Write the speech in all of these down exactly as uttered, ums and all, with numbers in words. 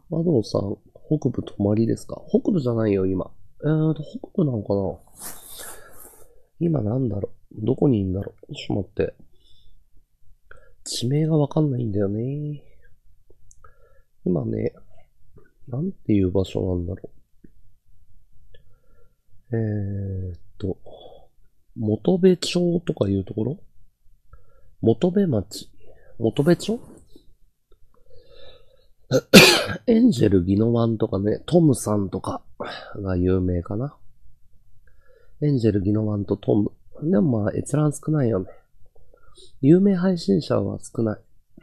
窓野さん、北部泊まりですか？北部じゃないよ、今。えーと、北部なのかな？今なんだろう。どこにいんだろう。ちょっと待って。地名がわかんないんだよね。今ね、なんていう場所なんだろう。えーっと、元部町とかいうところ？元部町。元部町。エンジェルギノワンとかね、トムさんとかが有名かな。エンジェルギノワンとトム。でもまあ閲覧少ないよね。有名配信者は少ない。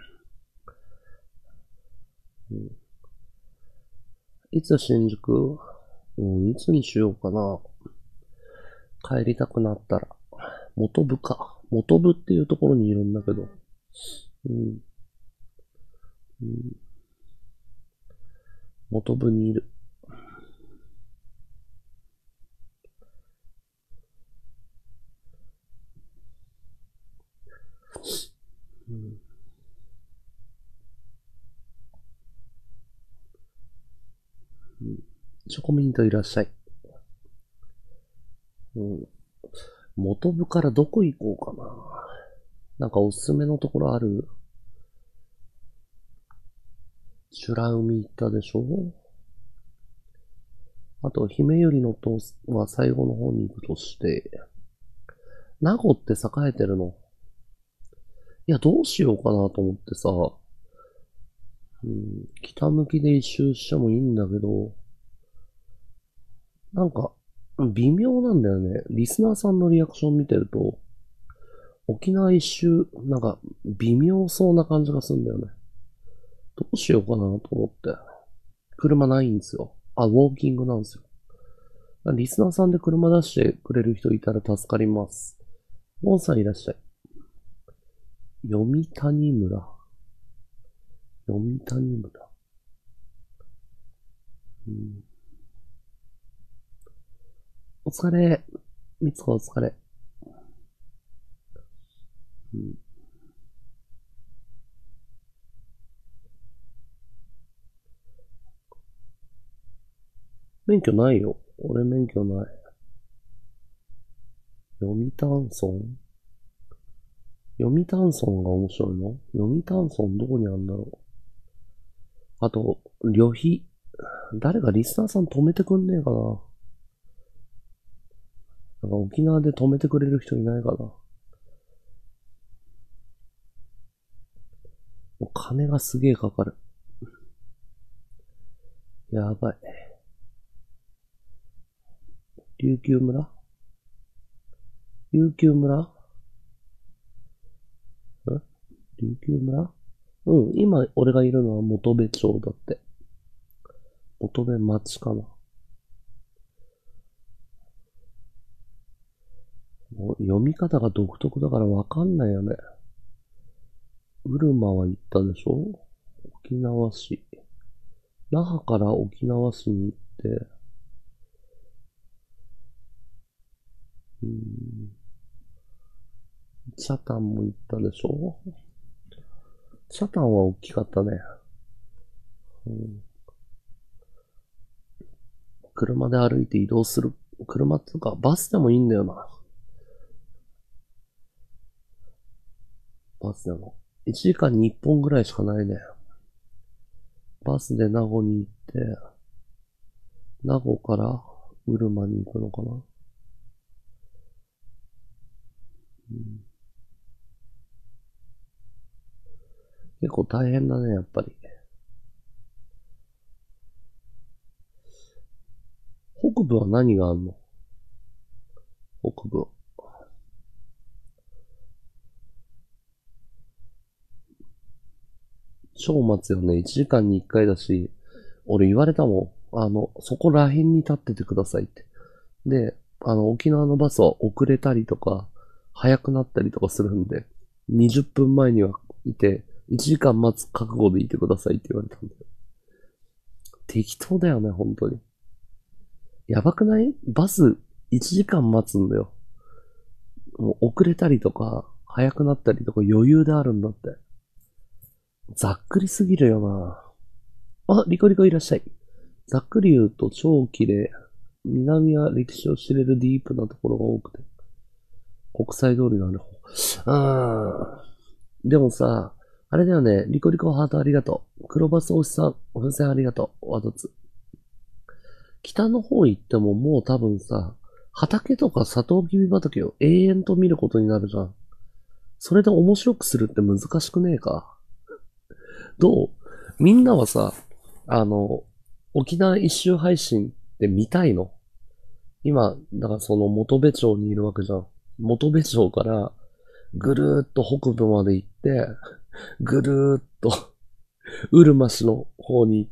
うん、いつ新宿？うん、いつにしようかな。帰りたくなったら。元部か。元部っていうところにいるんだけど。うん。うん、元部にいる。うん、うん、チョコミントいらっしゃい。うん。元部からどこ行こうかな。なんかおすすめのところある？美ら海行ったでしょ？あと、姫百合の塔は最後の方に行くとして、名護って栄えてるの？いや、どうしようかなと思ってさ、うん、北向きで一周してもいいんだけど、なんか、微妙なんだよね。リスナーさんのリアクション見てると、沖縄一周、なんか、微妙そうな感じがするんだよね。どうしようかなと思って。車ないんですよ。あ、ウォーキングなんですよ。リスナーさんで車出してくれる人いたら助かります。モンさんいらっしゃい。読谷村。読谷村。うん、お疲れ。みつこお疲れ。うん、免許ないよ。俺免許ない。読谷村？読谷村が面白いの？読谷村どこにあるんだろう。あと、旅費。誰かリスナーさん止めてくんねえかな。なんか沖縄で止めてくれる人いないかな。もう金がすげえかかる。やばい。琉球村？琉球村？ん琉球村？うん、今俺がいるのは元部町だって。元部町かな。もう読み方が独特だからわかんないよね。うるまは行ったでしょ？沖縄市。那覇から沖縄市に行って、うん、チャタンも行ったでしょ？チャタンは大きかったね。うん、車で歩いて移動する。車っていうか、バスでもいいんだよな。バスでも。いちじかんにいっぽんぐらいしかないね。バスで名護に行って、名護からうるまに行くのかな。うん、結構大変だね、やっぱり。北部は何があんの？北部。超待つよね。いちじかんにいっかいだし、俺言われたもん。あの、そこら辺に立っててくださいって。で、あの、沖縄のバスは遅れたりとか、早くなったりとかするんで、にじゅっぷんまえにはいて、いちじかん待つ覚悟でいてくださいって言われたんだよ。適当だよね、本当に。やばくない？バスいちじかん待つんだよ。もう遅れたりとか、早くなったりとか余裕であるんだって。ざっくりすぎるよな。 あ、リコリコいらっしゃい。ざっくり言うと超綺麗。南は歴史を知れるディープなところが多くて。国際通りのある方。あー。でもさ、あれだよね。リコリコハートありがとう。黒バス推しさん、風船ありがとう。ワドツ。北の方行ってももう多分さ、畑とかサトウキビ畑を永遠と見ることになるじゃん。それで面白くするって難しくねえか？どう？みんなはさ、あの、沖縄一周配信って見たいの？今、だからその元部町にいるわけじゃん。元部町からぐるーっと北部まで行って、ぐるーっとうるま市の方に行って、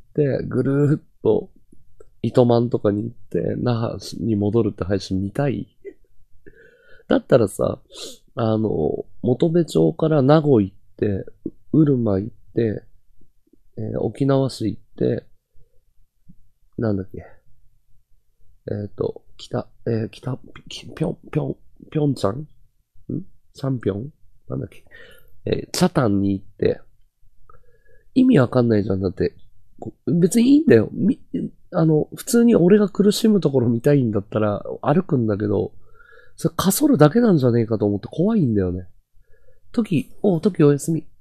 ぐるーっと糸満とかに行って、那覇に戻るって配信見たい？だったらさ、あの、元部町から名護行って、うるま行って、えー沖縄市行って、なんだっけ、えっ、と、北、えー、北、ぴぴょん、ぴょん、ぴょんちゃんんチャンピオンなんだっけ、えー、チャタンに行って、意味わかんないじゃん。だって、別にいいんだよ。み、あの、普通に俺が苦しむところ見たいんだったら歩くんだけど、それかそるだけなんじゃねえかと思って怖いんだよね。時、おう、時お休み。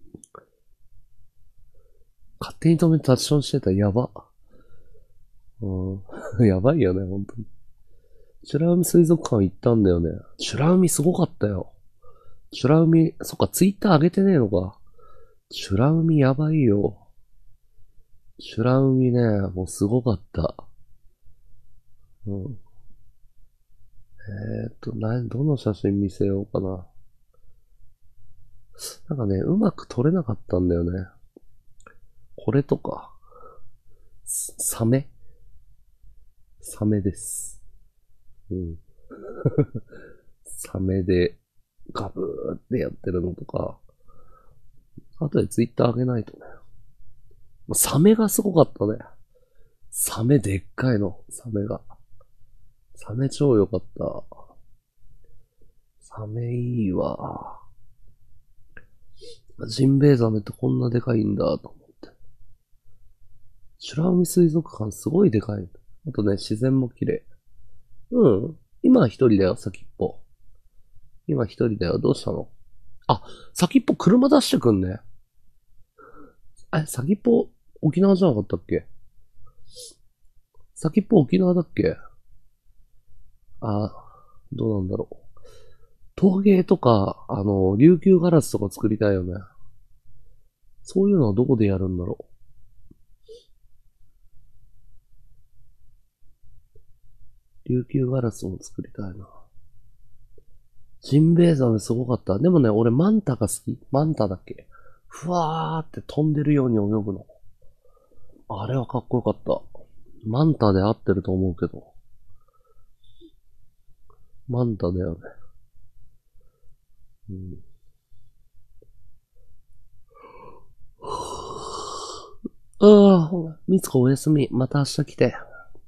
勝手に止めてタッチションしてたらやば。うん。やばいよね、本当に。美ら海水族館行ったんだよね。美ら海すごかったよ。美ら海、そっか、ツイッター上げてねえのか。美ら海やばいよ。美ら海ね、もうすごかった。うん。えーっと、な、どの写真見せようかな。なんかね、うまく撮れなかったんだよね。これとか。サメサメです。うん。サメで、ガブーってやってるのとか。あとでツイッター上げないとね。サメがすごかったね。サメでっかいの。サメが。サメ超良かった。サメいいわ。ジンベエザメってこんなでかいんだと思って。美ら海水族館すごいでかい。あとね、自然も綺麗。うん。今は一人だよ、先っぽ。今一人だよ。どうしたの？あ、先っぽ車出してくんね。え、先っぽ沖縄じゃなかったっけ？先っぽ沖縄だっけ？あ、どうなんだろう。陶芸とか、あの、琉球ガラスとか作りたいよね。そういうのはどこでやるんだろう。琉球ガラスも作りたいな。ジンベエザメすごかった。でもね、俺マンタが好き。マンタだっけ？ふわーって飛んでるように泳ぐの。あれはかっこよかった。マンタで合ってると思うけど。マンタだよね。うん。ああ、ほら、みつこおやすみ。また明日来て。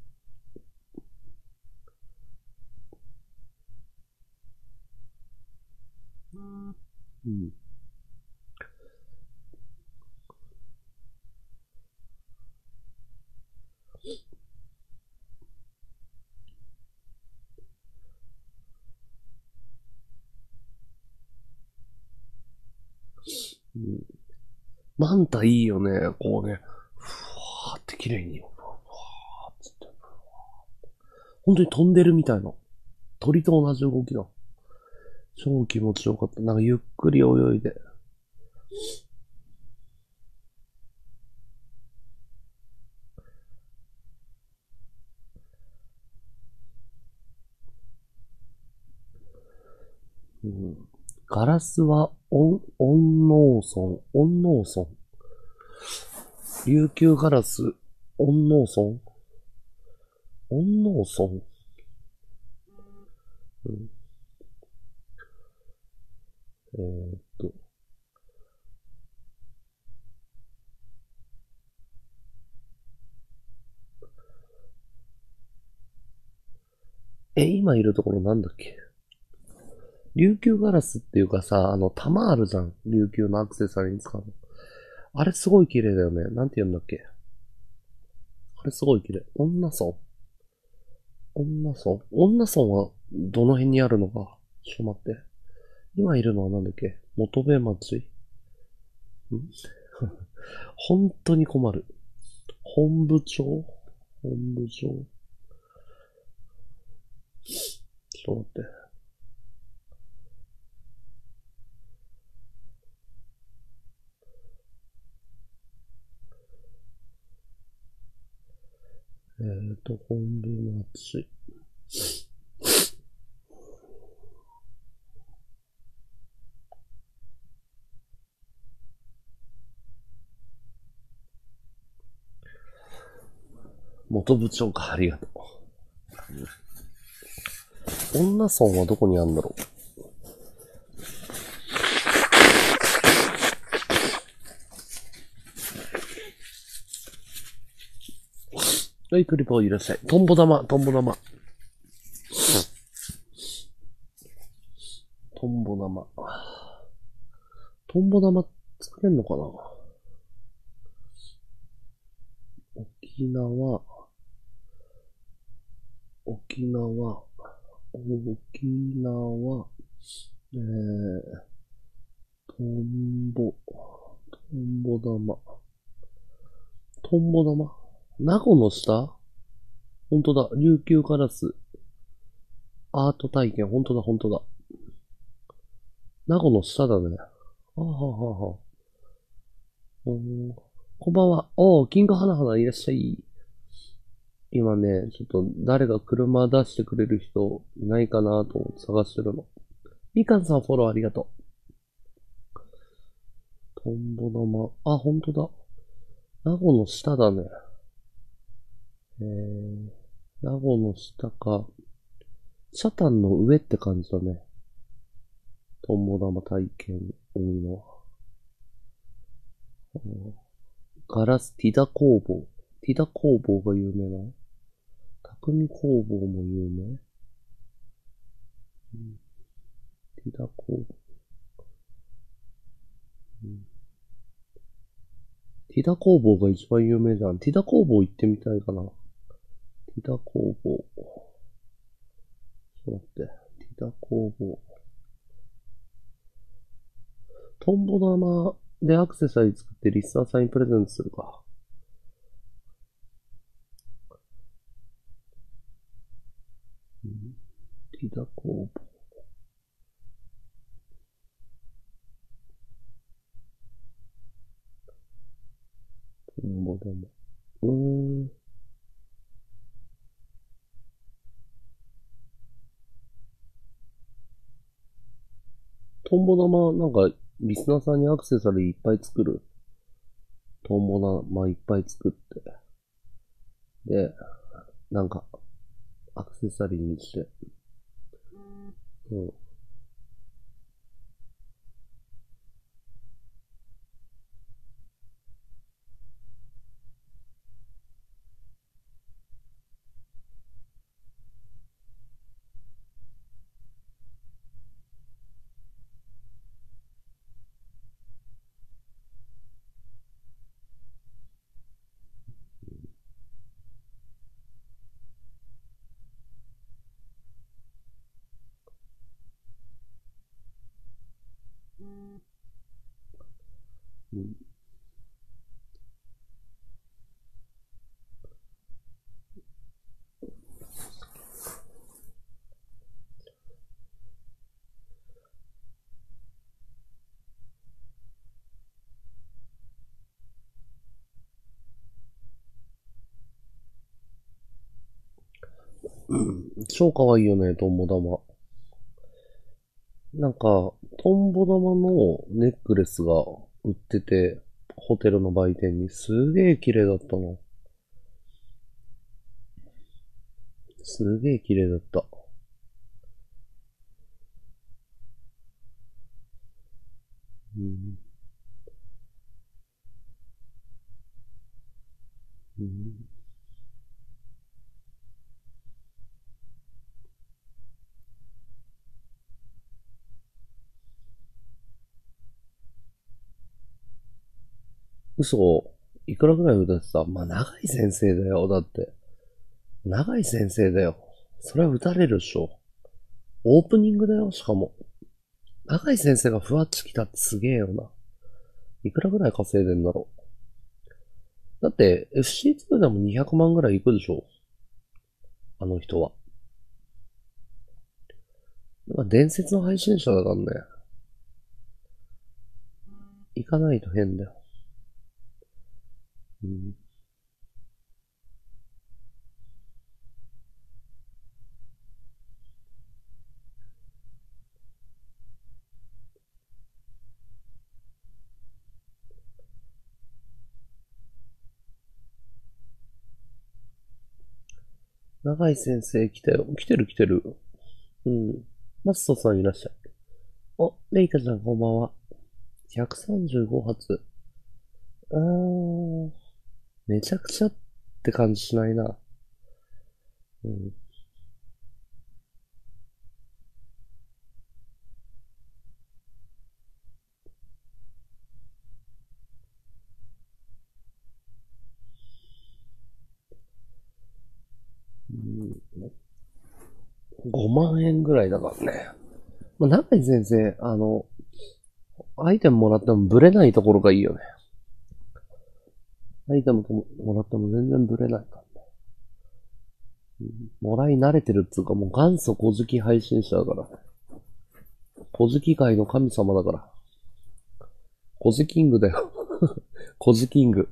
うん。うん、マンタいいよね。こうね、ふわーって綺麗に。ふわーっつって。本当に飛んでるみたいな。鳥と同じ動きだ。超気持ちよかった。なんかゆっくり泳いで。うん、ガラスは、オン、オンノーソン、オンノーソン。琉球ガラス、オンノーソン、オンノーソン。うん、えーっと。え、今いるところなんだっけ？琉球ガラスっていうかさ、あの、玉あるじゃん。琉球のアクセサリーに使うの。あれすごい綺麗だよね。なんて言うんだっけ？ あれすごい綺麗。女村女村女村はどの辺にあるのか。ちょっと待って。今いるのはなんだっけ元部町ん本当に困る。本部町本部町ちょっと待って。えーと、本部町。元部長か、ありがとう。女村はどこにあるんだろう。はい、クリポーいらっしゃい。トンボ玉、トンボ玉。トンボ玉。トンボ玉作れんのかな。沖縄、沖縄、沖縄、えー、トンボ、トンボ玉。トンボ玉名護の下ほんとだ。琉球ガラス。アート体験。ほんとだ、ほんとだ。名護の下だね。あははは。こんばんは。おー、キングハナハナいらっしゃい。今ね、ちょっと誰が車出してくれる人いないかなと思って探してるの。みかんさんフォローありがとう。トンボ玉。あ、ほんとだ。名護の下だね。えー、名護の下か。シャタンの上って感じだね。トンボ玉体験多いのは。ガラス、ティダ工房。ティダ工房が有名なの匠工房も有名、うん、ティダ工房、うん。ティダ工房が一番有名じゃん。ティダ工房行ってみたいかな。ティダ工房。ちょっと待って。ティダ工房。トンボ玉でアクセサリー作ってリスナーさんにプレゼントするか。うん、ティダ工房。トンボ玉。うーん。トンボ玉、なんか、リスナーさんにアクセサリーいっぱい作る。トンボ玉いっぱい作って。で、なんか、アクセサリーにして。うん。うん、超可愛いよね、トンボ玉。なんか、トンボ玉のネックレスが売ってて、ホテルの売店にすげえ綺麗だったの。すげえ綺麗だった。うん。うん、嘘。 いくらぐらい歌ってた？まあ、長井先生だよ、だって。長井先生だよ。それは歌れるでしょ。オープニングだよ、しかも。長井先生がふわっち来たってすげえよな。いくらぐらい稼いでんだろう。だって、エフシーツー でもにひゃくまんぐらいいくでしょ。あの人は。なんか伝説の配信者だからね。行かないと変だよ。うん。長井先生来たよ。来てる来てる。うん。マストさんいらっしゃい。お、レイカちゃんこんばんは。ひゃくさんじゅうご発。あー、めちゃくちゃって感じしないな。うん。うん、ごまん円ぐらいだからね。まあ、長井先生、あの、アイテムもらってもブレないところがいいよね。アイテムもらっても全然ブレないからね。うん、もらい慣れてるっつうか、もう元祖小好き配信者だから。小好き界の神様だから。小好キングだよ。小好キング。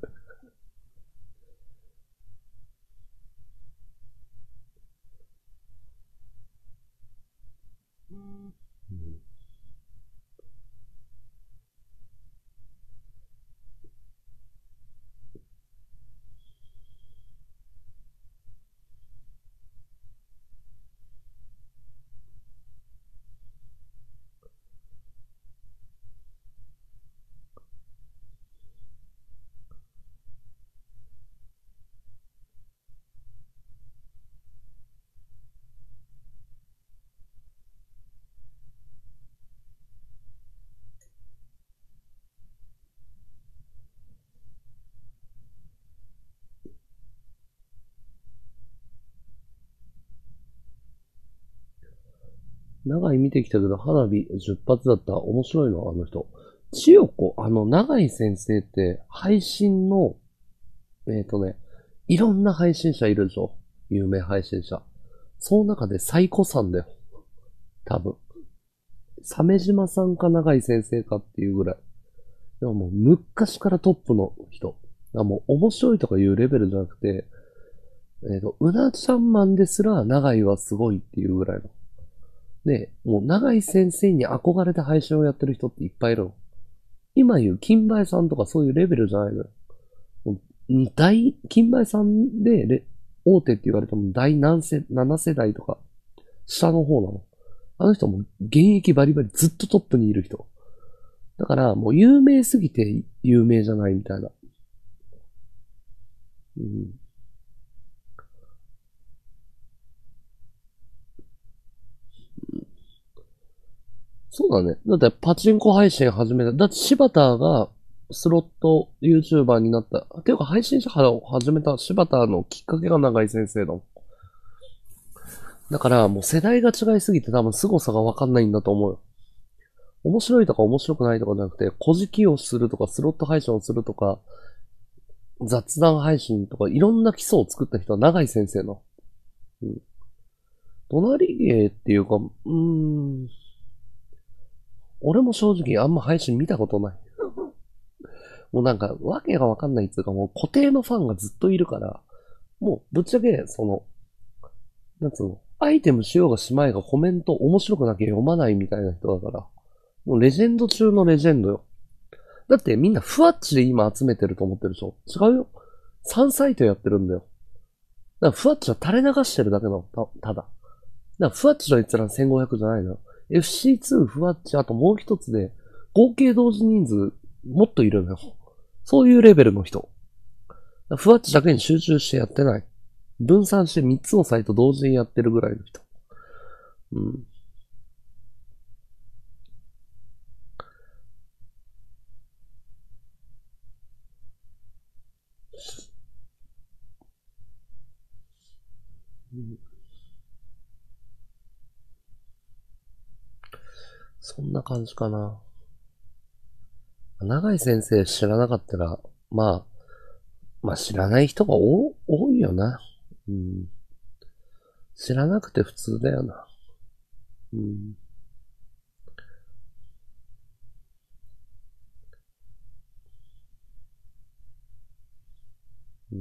長井見てきたけど、花火じゅっ発だった。面白いの、あの人。千代子、あの、長井先生って、配信の、えっ、ー、とね、いろんな配信者いるでしょ。有名配信者。その中で最古さんだよ。多分。鮫島さんか長井先生かっていうぐらい。でももう昔からトップの人。だからもう面白いとかいうレベルじゃなくて、えっ、ー、と、うなちゃんマンですら長井はすごいっていうぐらいの。で、もう長井先生に憧れて配信をやってる人っていっぱいいるの。今言う金梅さんとかそういうレベルじゃないのよ。もう大、金梅さんでレ大手って言われても第何世、なな世代とか下の方なの。あの人も現役バリバリずっとトップにいる人。だからもう有名すぎて有名じゃないみたいな。うん、そうだね。だってパチンコ配信始めた。だって柴田がスロット YouTuber になった。ていうか配信者を始めた柴田のきっかけが長井先生だもん。だからもう世代が違いすぎて多分凄さがわかんないんだと思うよ。面白いとか面白くないとかじゃなくて、小じきをするとか、スロット配信をするとか、雑談配信とか、いろんな基礎を作った人は長井先生の。うん。隣芸っていうか、うーん、俺も正直あんま配信見たことない。もうなんか、わけがわかんないっていうか、もう固定のファンがずっといるから、もうぶっちゃけ、その、なんつうの、アイテムしようがしまいがコメント面白くなきゃ読まないみたいな人だから、もうレジェンド中のレジェンドよ。だってみんなふわっちで今集めてると思ってるでしょ？違うよ。さんサイトやってるんだよ。だからふわっちは垂れ流してるだけなの。たただ。だからふわっちの閲覧せんごひゃくじゃないのよ。エフシーツー ふわっち、あともう一つで、合計同時人数もっといるのよ。そういうレベルの人。ふわっちだけに集中してやってない。分散してみっつのサイト同時にやってるぐらいの人。うん。 うん、そんな感じかな。長井先生知らなかったら、まあ、まあ知らない人が多多いよな。うん。知らなくて普通だよな。うん。うん。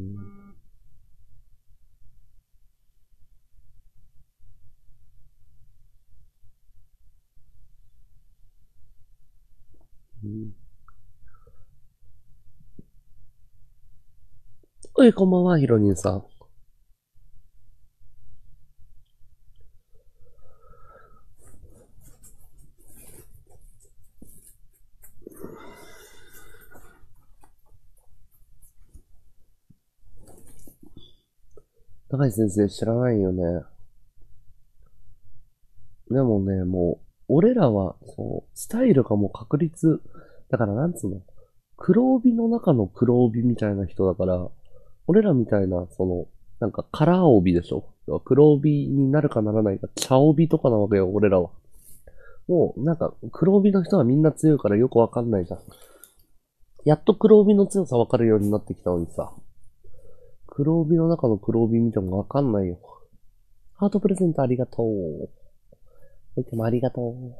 うん。おい、こんばんは、ヒロニンさん。高橋先生知らないよね。でもね、もう、俺らは、そう、スタイルがもう確立。だからなんつうの。黒帯の中の黒帯みたいな人だから、俺らみたいな、その、なんかカラー帯でしょ。黒帯になるかならないか、茶帯とかなわけよ、俺らは。もう、なんか、黒帯の人はみんな強いからよくわかんないじゃん。やっと黒帯の強さわかるようになってきたのにさ、黒帯の中の黒帯見てもわかんないよ。ハートプレゼントありがとう。いつもありがとう。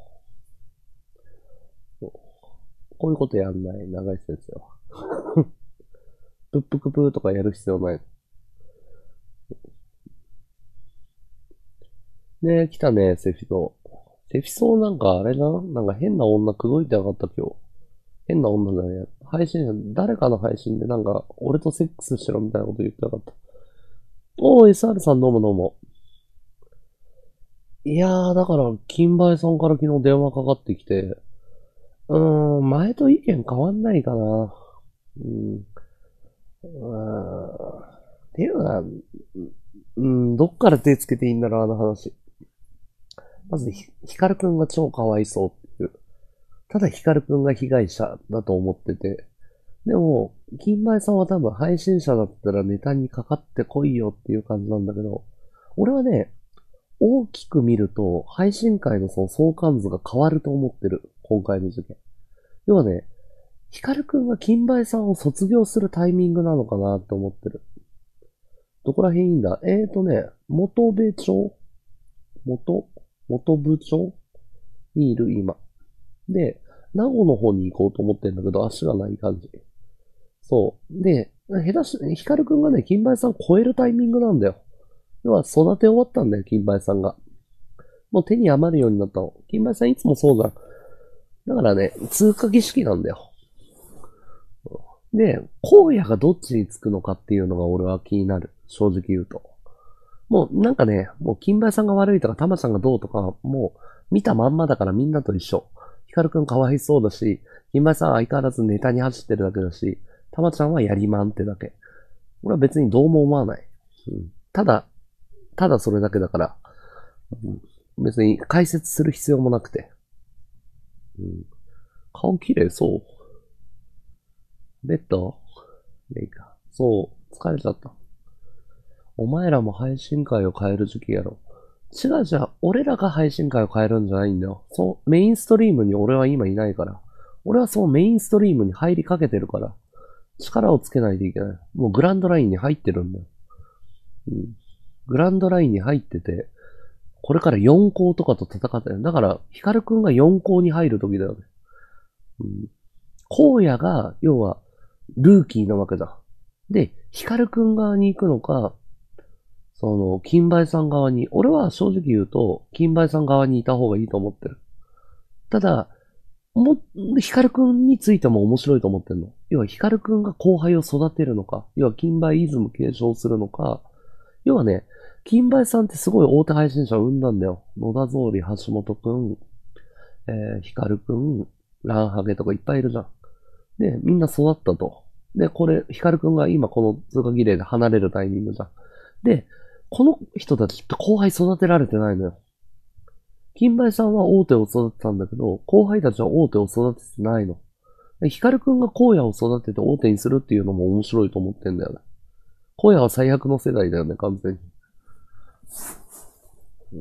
こういうことやんない、長井先生は。プップクプーとかやる必要ない。ねえ、来たね、セフィソ。セフィソなんかあれだななんか変な女口説いてなかった今日。変な女だね。配信者、誰かの配信でなんか、俺とセックスしろみたいなこと言ってなかった。おー、エスアール さんどうもどうも。いやー、だから、金梅さんから昨日電話かかってきて、うーん、前と意見変わんないかな。うん。うーん。っていうのは、うん、どっから手つけていいんだろう、あの話。まず、ひヒカルくんが超かわいそうっていう。ただヒカルくんが被害者だと思ってて。でも、金前さんは多分配信者だったらネタにかかってこいよっていう感じなんだけど、俺はね、大きく見ると、配信会のその相関図が変わると思ってる。今回の事件。要はね、ヒカルくんが金梅さんを卒業するタイミングなのかなって思ってる。どこら辺いいんだえーとね、元部長元、元部長にいる今。で、名護の方に行こうと思ってんだけど、足がない感じ。そう。で、下手し、ヒカルくんがね、金梅さん超えるタイミングなんだよ。要は育て終わったんだよ、金梅さんが。もう手に余るようになったの。金梅さんいつもそうじゃん。だからね、通過儀式なんだよ。で、荒野がどっちにつくのかっていうのが俺は気になる。正直言うと。もうなんかね、もう金梅さんが悪いとか、玉ちゃんがどうとか、もう見たまんまだからみんなと一緒。ヒカルくんかわいそうだし、金梅さんは相変わらずネタに走ってるだけだし、玉ちゃんはやりまんってだけ。俺は別にどうも思わない。うん、ただ、ただそれだけだから、うん、別に解説する必要もなくて。うん、顔綺麗そう。ベッドでいいか。そう、疲れちゃった。お前らも配信会を変える時期やろ。違うじゃあ、俺らが配信会を変えるんじゃないんだよ。そう、メインストリームに俺は今いないから。俺はそうメインストリームに入りかけてるから。力をつけないといけない。もうグランドラインに入ってるんだよ。うん、グランドラインに入ってて、これからよん校とかと戦ってる。だから、ヒカルくんがよん校に入る時だよね。うん。荒野が、要は、ルーキーなわけだ。で、ヒカルくん側に行くのか、その、金梅さん側に、俺は正直言うと、金梅さん側にいた方がいいと思ってる。ただ、も、ヒカルくんについても面白いと思ってんの。要は、ヒカルくんが後輩を育てるのか、要は、金梅イズム継承するのか、要はね、金梅さんってすごい大手配信者を生んだんだよ。野田総理、橋本くん、えー、ヒカルくん、ランハゲとかいっぱいいるじゃん。で、みんな育ったと。で、これ、ヒカルくんが今この通過儀礼で離れるタイミングじゃん。で、この人たちって後輩育てられてないのよ。金梅さんは大手を育てたんだけど、後輩たちは大手を育ててないの。ヒカルくんが荒野を育てて大手にするっていうのも面白いと思ってんだよね。荒野は最悪の世代だよね、完全に。 うん。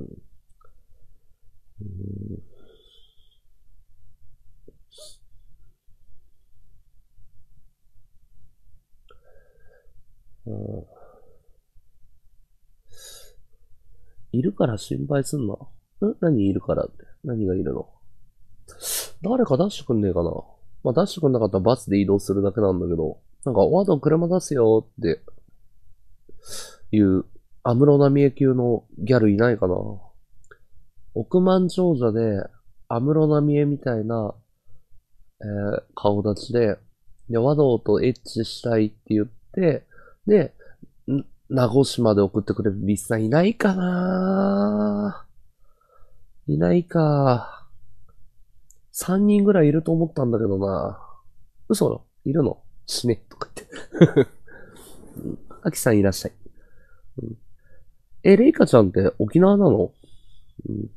うん、いるから心配すんな。ん何いるからって。何がいるの？誰か出してくんねえかな。まあ、出してくんなかったらバスで移動するだけなんだけど、なんか、ワード車出すよっていう、安室奈美恵級のギャルいないかな。億万長者で、安室奈美恵みたいな、えー顔立ちで、で、和道とエッチしたいって言って、で、ん名護市まで送ってくれるリスさんいないかないないか。さんにんぐらいいると思ったんだけどな。嘘よ。いるの死ね。とか言って。アキさんいらっしゃい。うん、え、レイカちゃんって沖縄なの？うん、い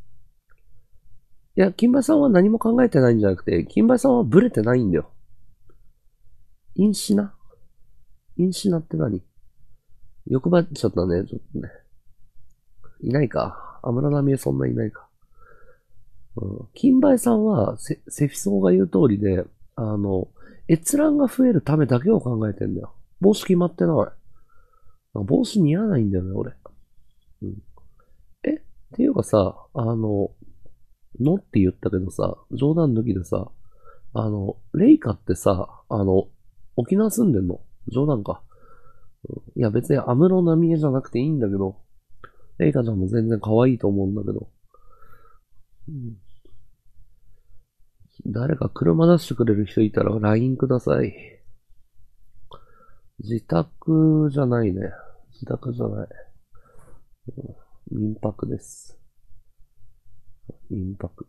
や、金馬さんは何も考えてないんじゃなくて、金馬さんはブレてないんだよ。インシナインシナって何？欲張っちゃったね、ちょっとね。いないか。安室奈美恵そんないないか。うん。金梅さんは、セ、セフィソーが言う通りで、あの、閲覧が増えるためだけを考えてんだよ。帽子決まってない。帽子似合わないんだよね、俺。うん。えっていうかさ、あの、のって言ったけどさ、冗談抜きでさ、あの、レイカってさ、あの、沖縄住んでんの？冗談か。いや別に安室奈美恵じゃなくていいんだけど、レイカちゃんも全然可愛いと思うんだけど、うん、誰か車出してくれる人いたら ライン ください。自宅じゃないね。自宅じゃない。うん、民泊です。民泊。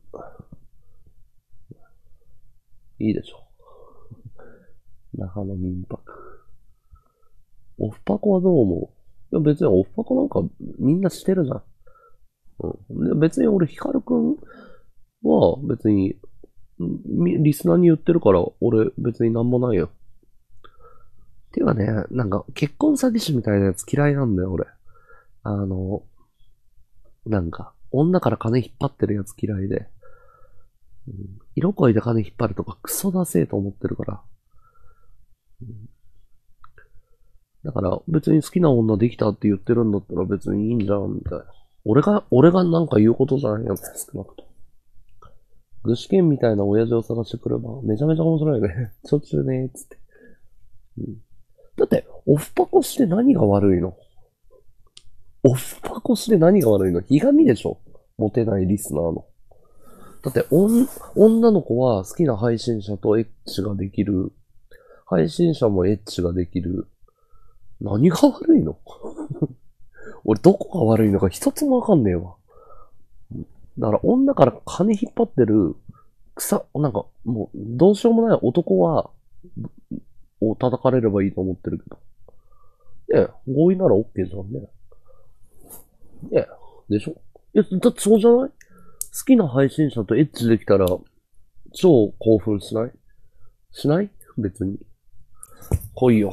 いいでしょ。那覇の民泊。オフパコはどう思う？いや別にオフパコなんかみんなしてるじゃん。うん。で別に俺ヒカルくんは別にリスナーに言ってるから俺別になんもないよ。ていうかね、なんか結婚詐欺師みたいなやつ嫌いなんだよ俺。あの、なんか女から金引っ張ってるやつ嫌いで。うん、色恋で金引っ張るとかクソだせえと思ってるから。うん、だから別に好きな女できたって言ってるんだったら別にいいんじゃん、みたいな。俺が、俺がなんか言うことじゃないよね、少なくと。具志堅みたいな親父を探してくれば、めちゃめちゃ面白いね。しょっちゅうねー、つって。うん、だって、オフパコして何が悪いの？オフパコして何が悪いの？ひがみでしょ？モテないリスナーの。だって、女の子は好きな配信者とエッチができる。配信者もエッチができる。何が悪いの？俺どこが悪いのか一つもわかんねえわ。だから女から金引っ張ってる草、なんかもうどうしようもない男は、を叩かれればいいと思ってるけど。ねえ、合意なら OK じゃんね。ねえ、でしょ？いや、だってそうじゃない？好きな配信者とエッチできたら、超興奮しない？しない？別に。来いよ。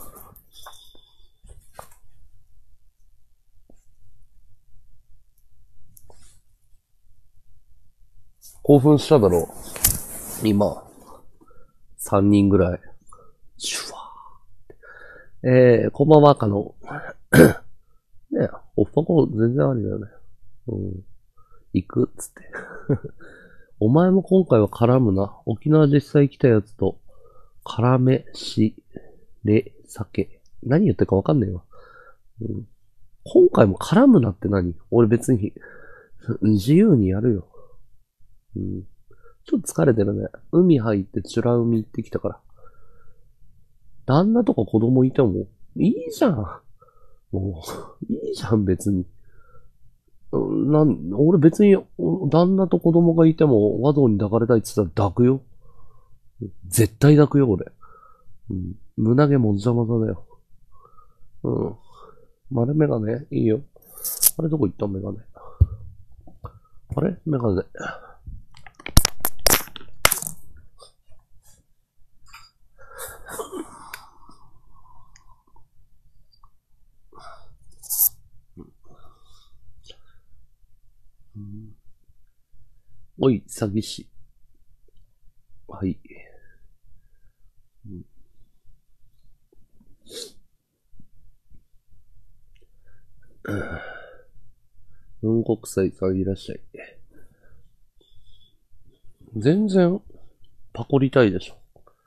興奮しただろう。今、さんにんぐらい。シュワー。えー、こんばんは、かの。ねえ、オフパコ全然ありだよね。うん。行くっつって。お前も今回は絡むな。沖縄実際来たやつと、絡めしれ酒。何言ってるかわかんねえわ。うん、今回も絡むなって何？俺別に、自由にやるよ。うん。ちょっと疲れてるね。海入ってチュラ海行ってきたから。旦那とか子供いても、いいじゃん。もう、いいじゃん、別に。なん、俺別に、旦那と子供がいても、和道に抱かれたいって言ったら抱くよ。絶対抱くよ、俺。うん。胸毛も邪魔だよ。うん。丸メガネいいよ。あれどこ行ったメガネ。あれメガネ。 おい、詐欺師。はい。うん、国際さんいらっしゃい。全然、パコりたいでしょ。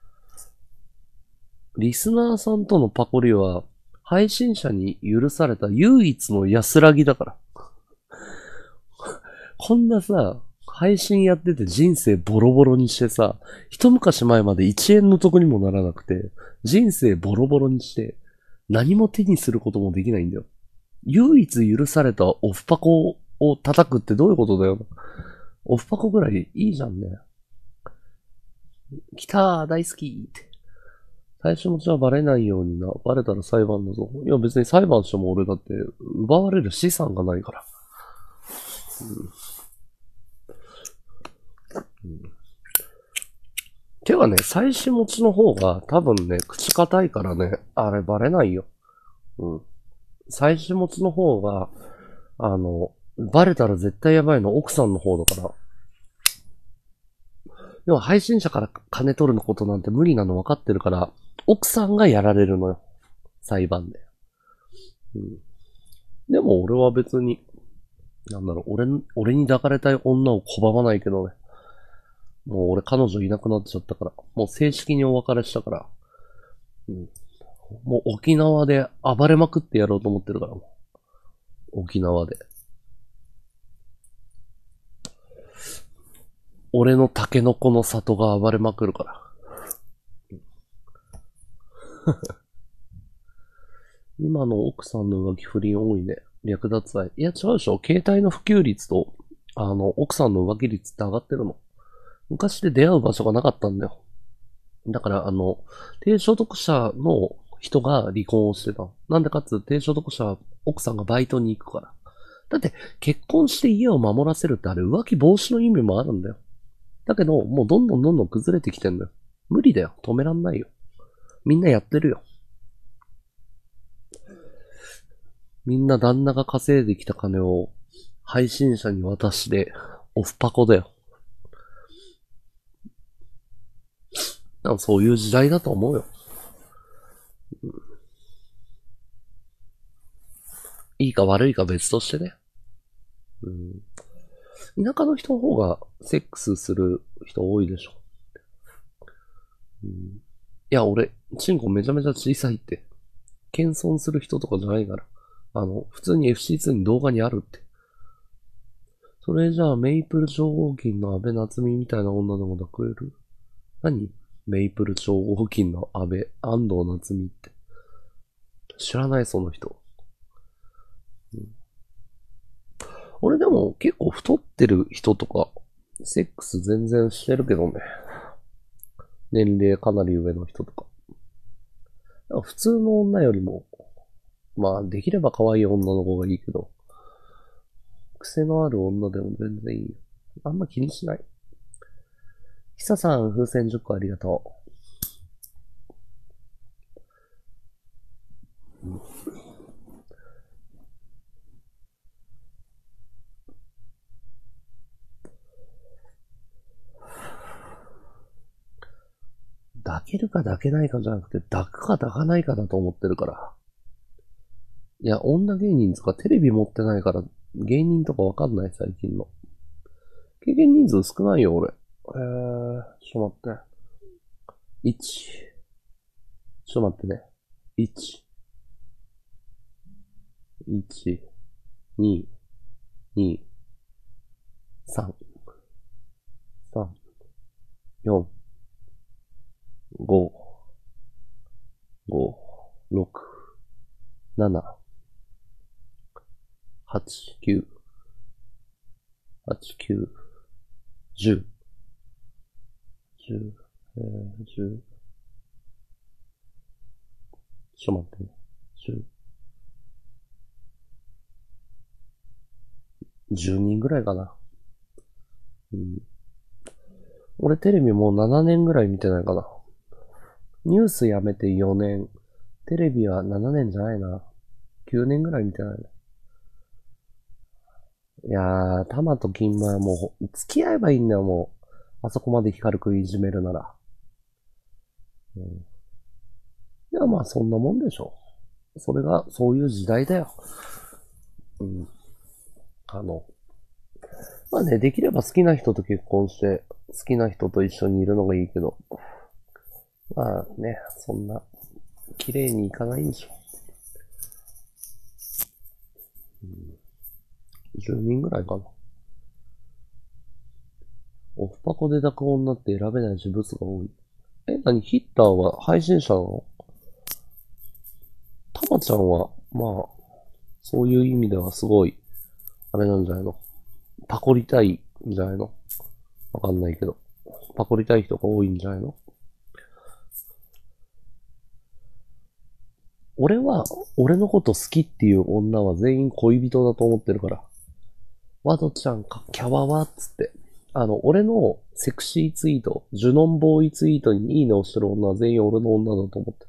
リスナーさんとのパコリは、配信者に許された唯一の安らぎだから。こんなさ、配信やってて人生ボロボロにしてさ、一昔前までいちえんの得にもならなくて、人生ボロボロにして、何も手にすることもできないんだよ。唯一許されたオフパコを叩くってどういうことだよ。オフパコぐらいいいじゃんね。来たー、大好きって。最初持ちはバレないようにな。バレたら裁判だぞ。いや別に裁判しても俺だって奪われる資産がないから。うんうん、てかね、最初持ちの方が多分ね、口堅いからね、あれバレないよ。うん。最初持ちの方が、あの、バレたら絶対やばいの奥さんの方だから。要は配信者から金取るのことなんて無理なの分かってるから、奥さんがやられるのよ。裁判で。うん、でも俺は別に、なんだろう、俺、俺に抱かれたい女を拒まないけどね。もう俺彼女いなくなっちゃったから。もう正式にお別れしたから。うん、もう沖縄で暴れまくってやろうと思ってるから。もう沖縄で。俺のタケノコの里が暴れまくるから。今の奥さんの浮気不倫多いね。略奪愛。いや違うでしょ。携帯の普及率と、あの、奥さんの浮気率って上がってるの。昔で出会う場所がなかったんだよ。だから、あの、低所得者の人が離婚をしてた。なんでかつ、低所得者、奥さんがバイトに行くから。だって、結婚して家を守らせるってあれ浮気防止の意味もあるんだよ。だけど、もうどんどんどんどん崩れてきてんだよ。無理だよ。止めらんないよ。みんなやってるよ。みんな旦那が稼いできた金を配信者に渡して、オフパコだよ。なんかそういう時代だと思うよ。うん、いいか悪いか別としてね。うん、田舎の人の方がセックスする人多いでしょ。うん、いや、俺、チンコめちゃめちゃ小さいって。謙遜する人とかじゃないから。あの、普通に エフシーツー に動画にあるって。それじゃあ、メイプル超合金の安倍夏美みたいな女でも抱くれる？何？メイプル超合金の安倍、安藤夏美って。知らない、その人。うん、俺でも結構太ってる人とか、セックス全然してるけどね。年齢かなり上の人とか。普通の女よりも、まあ、できれば可愛い女の子がいいけど、癖のある女でも全然いいよ。あんま気にしない。ひささん、風船じゅっこありがとう。うん、抱けるか抱けないかじゃなくて、抱くか抱かないかだと思ってるから。いや、女芸人とかテレビ持ってないから、芸人とかわかんない、最近の。経験人数少ないよ、俺。えー、ちょっと待って。いち。ちょっと待ってね。いち、いち、に、に、さん、さん、よん、ご、ご、ろく、なな、はち、きゅう、はち、きゅう、じゅう、じゅう、えー、じゅう、ちょっと待ってね。じゅう、じゅうにんぐらいかな。うん。俺テレビもうななねんぐらい見てないかな。ニュースやめてよねん。テレビはななねんじゃないな。きゅうねんぐらい見てないね。 いやー、タマと金馬はもう、付き合えばいいんだよ、もう。あそこまで光くんいじめるなら。うん、いや、まあそんなもんでしょ。それが、そういう時代だよ。うん。あの、まあね、できれば好きな人と結婚して、好きな人と一緒にいるのがいいけど、まあね、そんな、綺麗にいかないんでしょ。じゅうにんぐらいかな。オフパコで抱く女って選べないしブスが多い。え、なにヒッターは配信者なの？タマちゃんは、まあ、そういう意味ではすごい、あれなんじゃないの？パコりたいんじゃないの？わかんないけど。パコりたい人が多いんじゃないの？俺は、俺のこと好きっていう女は全員恋人だと思ってるから。ワドちゃんか、キャワワっつって。あの、俺のセクシーツイート、ジュノンボーイツイートにいいねをしてる女は全員俺の女だと思って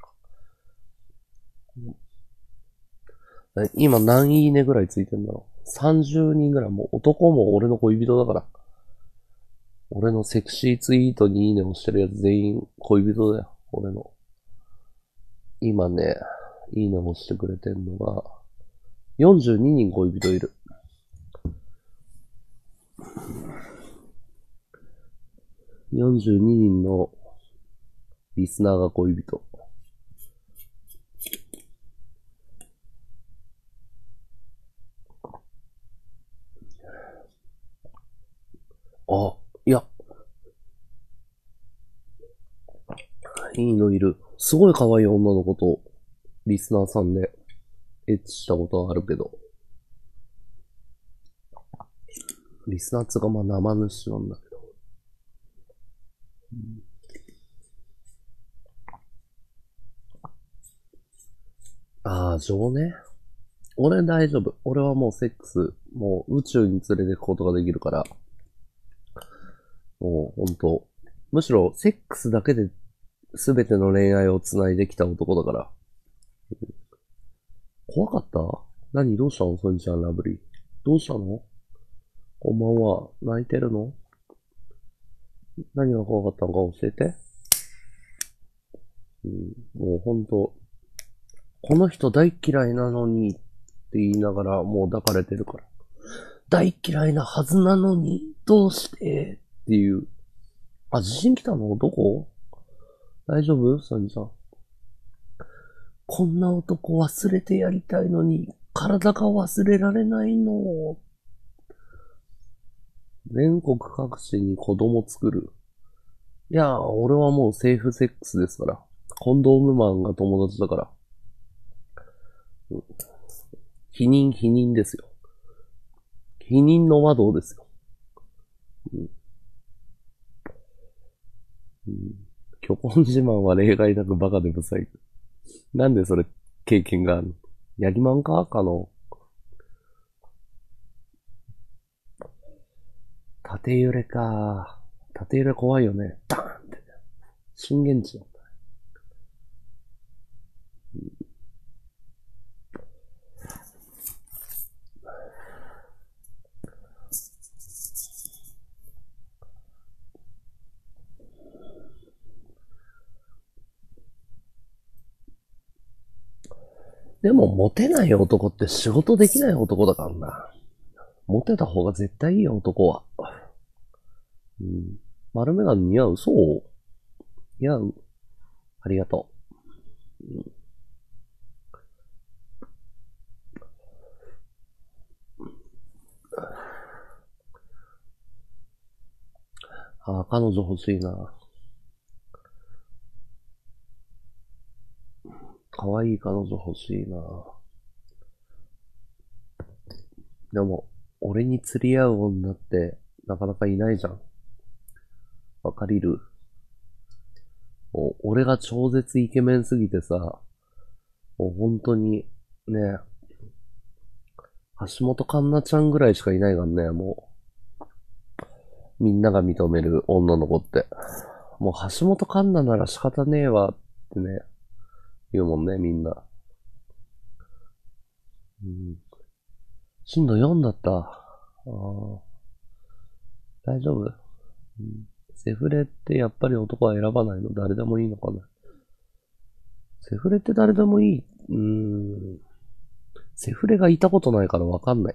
る。今何いいねぐらいついてんだろう。さんじゅうにんぐらい。もう男も俺の恋人だから。俺のセクシーツイートにいいねをしてるやつ全員恋人だよ。俺の。今ね、いいねをしてくれてんのが、よんじゅうににん恋人いる。よんじゅうににんのリスナーが恋人。あ、いや、いいのいる。すごい可愛い女の子と、リスナーさんで、エッチしたことはあるけど、リスナーつがまあ生主なんだけど。ああ、情ね。俺大丈夫。俺はもうセックス、もう宇宙に連れて行くことができるから、もう本当むしろセックスだけで全ての恋愛を繋いできた男だから。怖かった？何どうしたのソニちゃんラブリー。どうしたの？こんばんは。泣いてるの？何が怖かったのか教えて。うん、もうほんと、この人大嫌いなのにって言いながらもう抱かれてるから。大嫌いなはずなのに、どうしてっていう。あ、地震来たの？どこ？大丈夫サニちゃん。こんな男忘れてやりたいのに、体が忘れられないの。全国各地に子供作る。いや、俺はもうセーフセックスですから。コンドームマンが友達だから。否認否認ですよ。否認の和道ですよ。うんうん、虚婚自慢は例外なくバカでブサイク。なんでそれ経験があるの？やりまんかかの。縦揺れか。縦揺れ怖いよね。ダーンって。震源地だ。でも、モテない男って仕事できない男だからな。モテた方が絶対いいよ、男は。うん。丸眼鏡似合う？そう？似合う？ありがとう。ああ、彼女欲しいな。可愛い彼女欲しいな。でも、俺に釣り合う女ってなかなかいないじゃん。わかりる？もう俺が超絶イケメンすぎてさ、もう本当に、ね、橋本環奈ちゃんぐらいしかいないからね、もう。みんなが認める女の子って。もう橋本環奈なら仕方ねえわってね、言うもんね、みんな。うん。震度よんだった。 ああ、大丈夫、うん、セフレってやっぱり男は選ばないの？誰でもいいのかな？セフレって誰でもいい？うーん。セフレがいたことないからわかんない。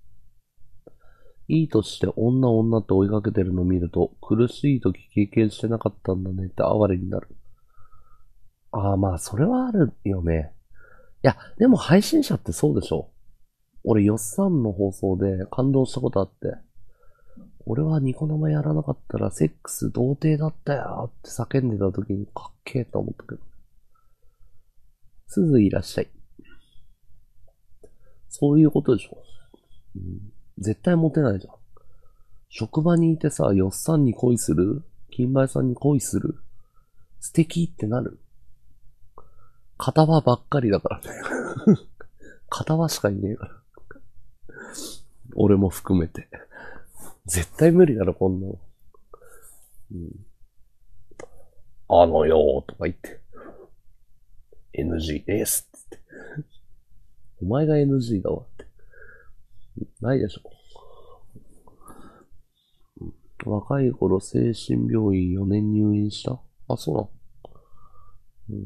いいとして女女って追いかけてるのを見ると、苦しい時経験してなかったんだねって哀れになる。ああ、まあ、それはあるよね。いや、でも配信者ってそうでしょ。俺、よっさんの放送で感動したことあって、俺はニコ生やらなかったらセックス童貞だったよって叫んでた時にかっけえと思ったけど。すずいらっしゃい。そういうことでしょ。うん、絶対モテないじゃん。職場にいてさ、よっさんに恋する？金梅さんに恋する？素敵ってなる？片輪ばっかりだからね。片輪しかいねえから。俺も含めて。絶対無理だろ、こんなの。うん、あのよーとか言って。エヌジー ですって。お前が エヌジー だわって。ないでしょ。若い頃精神病院よねん入院した？あ、そうなの？うん。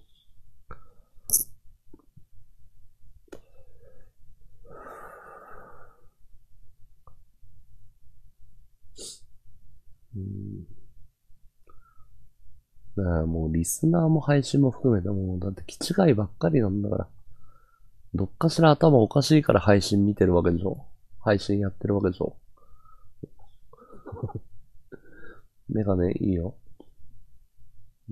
うん。だからもうリスナーも配信も含めてもうだって気違いばっかりなんだから。どっかしら頭おかしいから配信見てるわけでしょ。配信やってるわけでしょ。メガネいいよ。うん。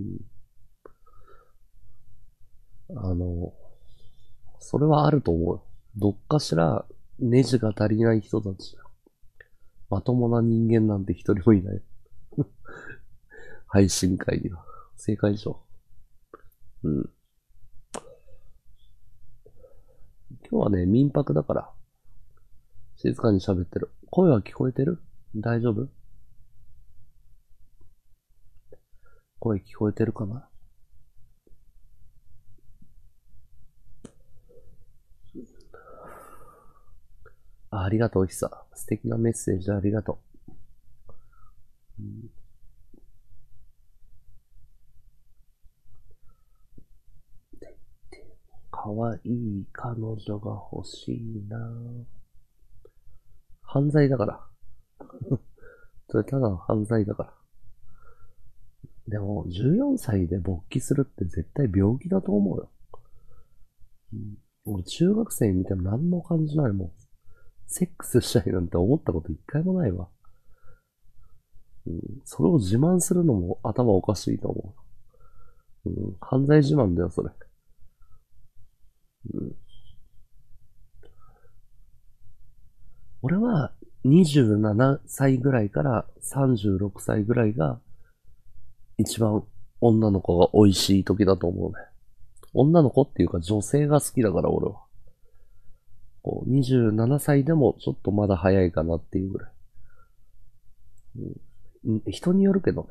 あの、それはあると思うよ。どっかしらネジが足りない人たち。まともな人間なんて一人もいない。配信会には。正解でしょ。うん。今日はね、民泊だから、静かに喋ってる。声は聞こえてる？大丈夫？声聞こえてるかな？あ、ありがとう、ひさ。素敵なメッセージありがとう。うん、かわいい彼女が欲しいな。犯罪だから。それただの犯罪だから。でも、じゅうよんさいで勃起するって絶対病気だと思うよ。うん、俺、中学生見ても何も感じないもん。セックスしたいなんて思ったこと一回もないわ。うん、それを自慢するのも頭おかしいと思う。うん、犯罪自慢だよ、それ。うん、俺はにじゅうななさいぐらいからさんじゅうろくさいぐらいが一番女の子が美味しい時だと思うね。女の子っていうか女性が好きだから俺は。こうにじゅうななさいでもちょっとまだ早いかなっていうぐらい。うん、人によるけどね。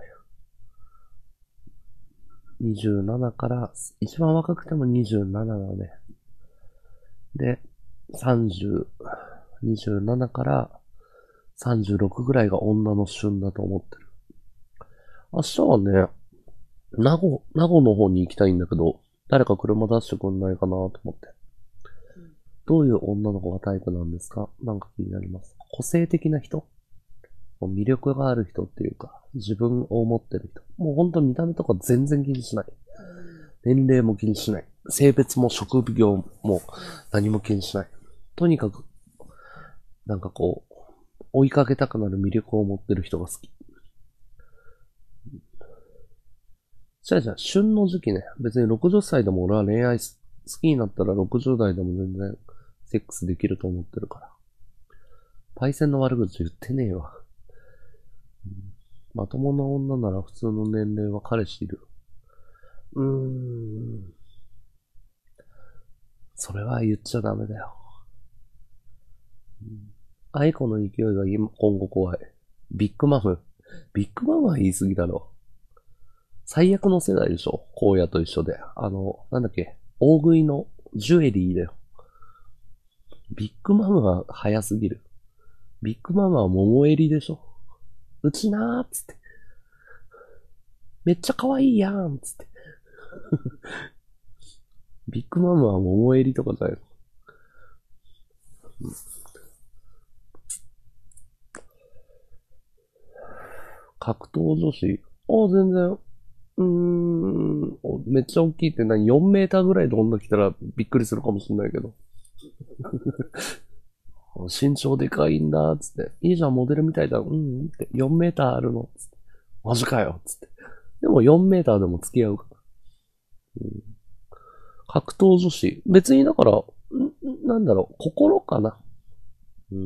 にじゅうななから、一番若くてもにじゅうななだね。で、さんじゅう、にじゅうななからさんじゅうろくぐらいが女の旬だと思ってる。明日はね、名護、名護の方に行きたいんだけど、誰か車出してくんないかなと思って。どういう女の子がタイプなんですか？なんか気になります。個性的な人？魅力がある人っていうか、自分を持ってる人。もうほんと見た目とか全然気にしない。年齢も気にしない。性別も職業も何も気にしない。とにかく、なんかこう、追いかけたくなる魅力を持ってる人が好き。じゃあじゃあ、旬の時期ね。別にろくじゅっさいでも俺は恋愛好きになったらろくじゅう代でも全然セックスできると思ってるから。パイセンの悪口言ってねえわ。まともな女なら普通の年齢は彼氏いる。うーん。それは言っちゃダメだよ。愛子の勢いが今今後怖い。ビッグマム。ビッグマムは言い過ぎだろ。最悪の世代でしょ。荒野と一緒で。あの、なんだっけ。大食いのジュエリーだよ。ビッグマムは早すぎる。 ビッグマムは桃襟でしょ。うちなーっつって。めっちゃ可愛いやんつって。ビッグマムは桃襟とかじゃないの。格闘女子あ、全然。うーん。めっちゃ大きいって何 ?よん メーターぐらいの女来たらびっくりするかもしれないけど。身長でかいんだ、つって。いいじゃん、モデルみたいだ。うんって。よんメーターあるの、つって。マジかよ、つって。でもよんメーターでも付き合うから。うん、格闘女子。別にだから、んなんだろう、心かな。うん。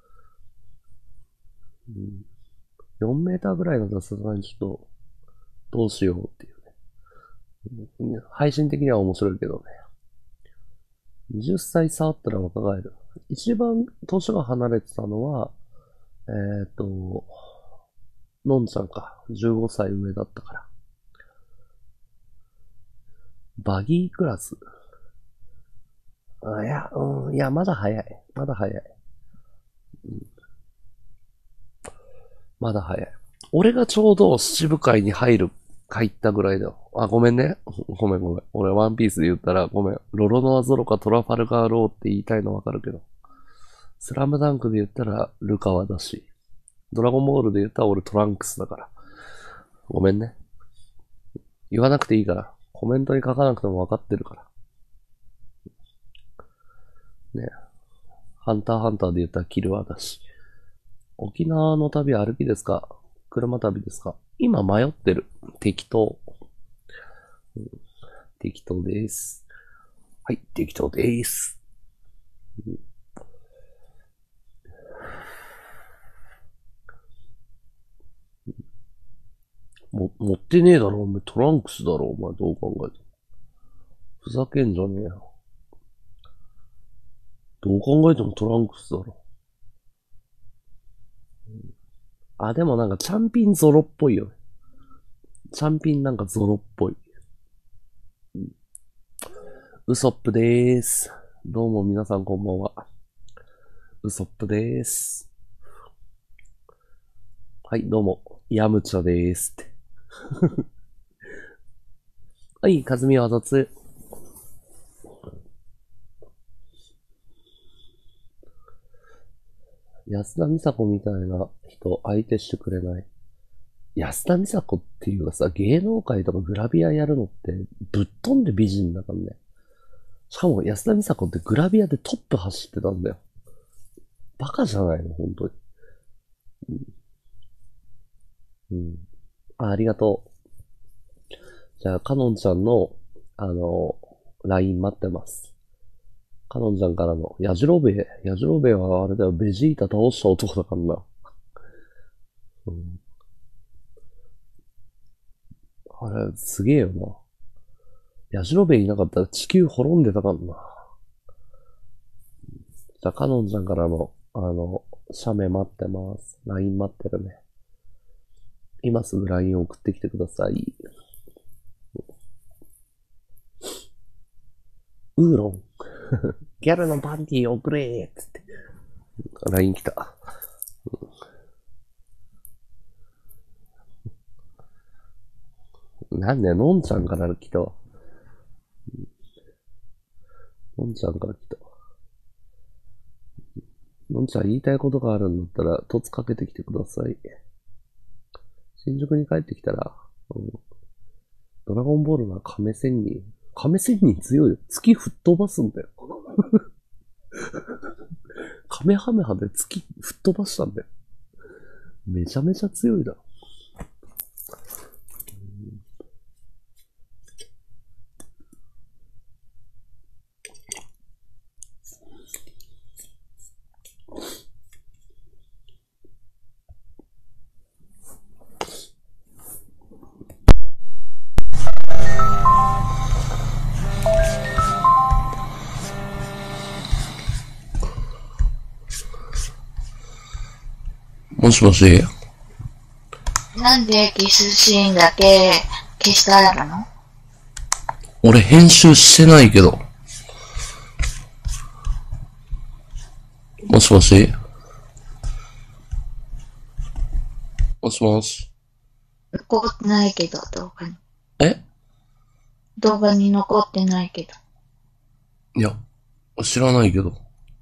うん、よんメーターぐらいだったらさすがにちょっと、どうしようっていうね。配信的には面白いけどね。はたち触ったら若返る。一番年が離れてたのは、えっ、ー、と、のんちゃんか。じゅうごさい上だったから。バギークラス。あ、いや、うん、いや、まだ早い。まだ早い。うん、まだ早い。俺がちょうど七部会に入る、入ったぐらいだよ。あ、ごめんね。ごめんごめん。俺ワンピースで言ったらごめん。ロロノアゾロかトラファルガーローって言いたいのわかるけど。スラムダンクで言ったらルカワだし。ドラゴンボールで言ったら俺トランクスだから。ごめんね。言わなくていいから。コメントに書かなくてもわかってるから。ね。ハンターハンターで言ったらキルアだし。沖縄の旅歩きですか？車旅ですか？今迷ってる。適当。うん、適当です。はい、適当です。うん、も、持ってねえだろ、お前トランクスだろ、お前どう考えても。ふざけんじゃねえよ。どう考えてもトランクスだろ。あ、でもなんかチャンピンゾロっぽいよね。チャンピンなんかゾロっぽい。うん、ウソップでーす。どうも皆さんこんばんは。ウソップでーす。はい、どうも、ヤムチャでーすって。はい、カズミは雑。安田美沙子みたいな人相手してくれない。安田美沙子っていうかさ、芸能界とかグラビアやるのってぶっ飛んで美人だからね。しかも安田美沙子ってグラビアでトップ走ってたんだよ。バカじゃないの、本当に。うん。うん、あ、ありがとう。じゃあ、かのんちゃんの、あの、ライン 待ってます。かのんちゃんからの、ヤジロベエ。ヤジロベエはあれだよ、ベジータ倒した男だからな。うん、あれ、すげえよな。ヤジロベエいなかったら地球滅んでたからな。じゃあ、かのんちゃんからの、あの、写メ待ってます。ライン 待ってるね。今すぐ ライン 送ってきてください。ウーロン。ギャルのパンティー送れーつって。ライン 来た。なんで、のんちゃんから来たわ。のんちゃんから来た。のんちゃん言いたいことがあるんだったら、凸かけてきてください。新宿に帰ってきたら、うん、ドラゴンボールの亀仙人。亀仙人強いよ。月吹っ飛ばすんだよ。カメハメハで月吹っ飛ばしたんだよ。めちゃめちゃ強いだろ。もしもし。 なんでキスシーンだけ消してあるの？ 俺編集してないけど。もしもし。 もしもし。 残ってないけど、動画に。 え動画に残ってないけど。 いや、知らないけど。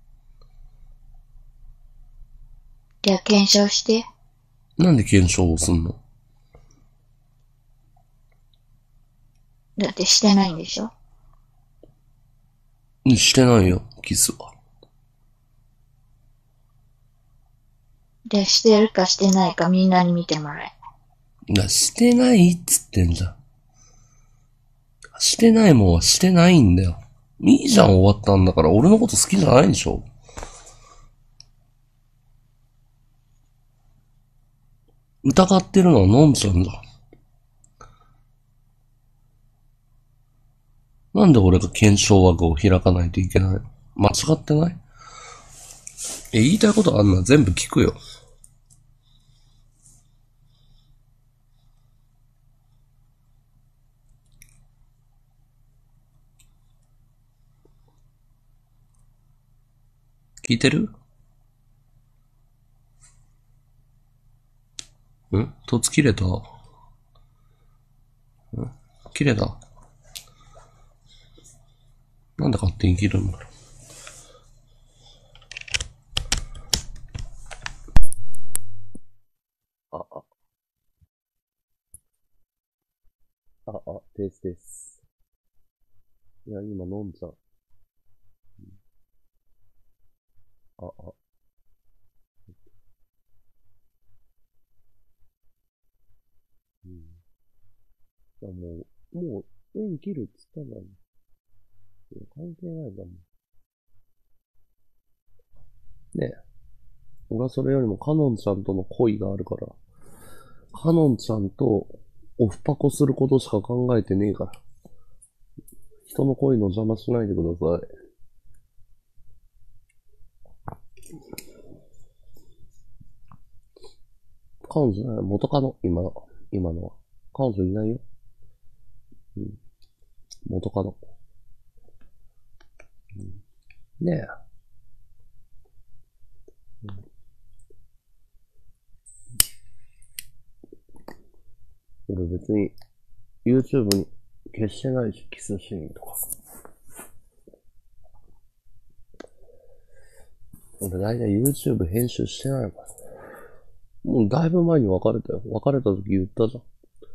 じゃあ検証して。 なんで検証をすんの？ だってしてないんでしょ？ してないよ、キスは。 じゃあしてるかしてないかみんなに見てもらえ。 いや、してないっつってんじゃん。してないもんはしてないんだよ。いいじゃん、終わったんだから。俺のこと好きじゃないでしょ？疑ってるのはのんちゃんだ。なんで俺が検証枠を開かないといけないの？間違ってない？え、言いたいことあんな全部聞くよ。聞いてる？ん？とつ切れた？ん？切れた？なんで勝手に切るんだろう。あ、あ、あ、あ、ですです。いや、今飲んじゃう。あ、あ、うん。いや、もう、もう、縁切るっつったんだよ。関係ないじゃん。ねえ。俺はそれよりもカノンちゃんとの恋があるから、カノンちゃんとオフパコすることしか考えてねえから。人の恋の邪魔しないでください。彼女じゃない、元カノ、今の、今のは。彼女いないよ。うん、元カノ。ねえ。俺別に YouTube に消してないし、キスシーンとか。俺大体 YouTube 編集してないから。もうだいぶ前に別れたよ。別れた時言ったじゃん。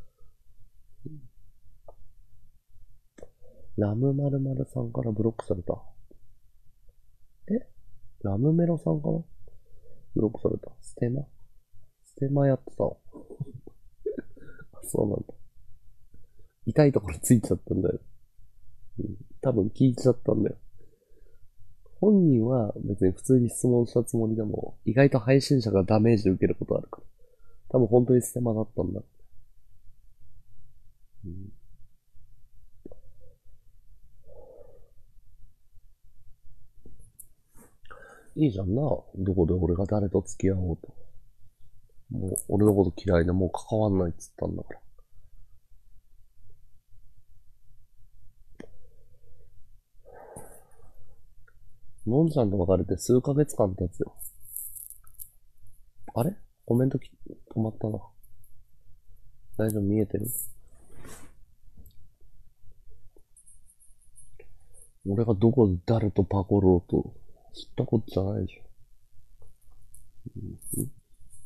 ラムまるまるさんからブロックされた。えラムメロさんかな？ブロックされた。ステマステマやってたわ。あ、そうなんだ。痛いところついちゃったんだよ。うん、多分聞いちゃったんだよ。本人は別に普通に質問したつもりでも、意外と配信者がダメージ受けることあるから。多分本当にステマだったんだ。うん、いいじゃんな。どこで俺が誰と付き合おうと。もう俺のこと嫌いでもう関わんないっつったんだから。のんちゃんと別れて数ヶ月間経つよ。あれコメントき止まったな。大丈夫？見えてる？俺がどこで誰とパコろうと知ったことじゃないでしょ。うん、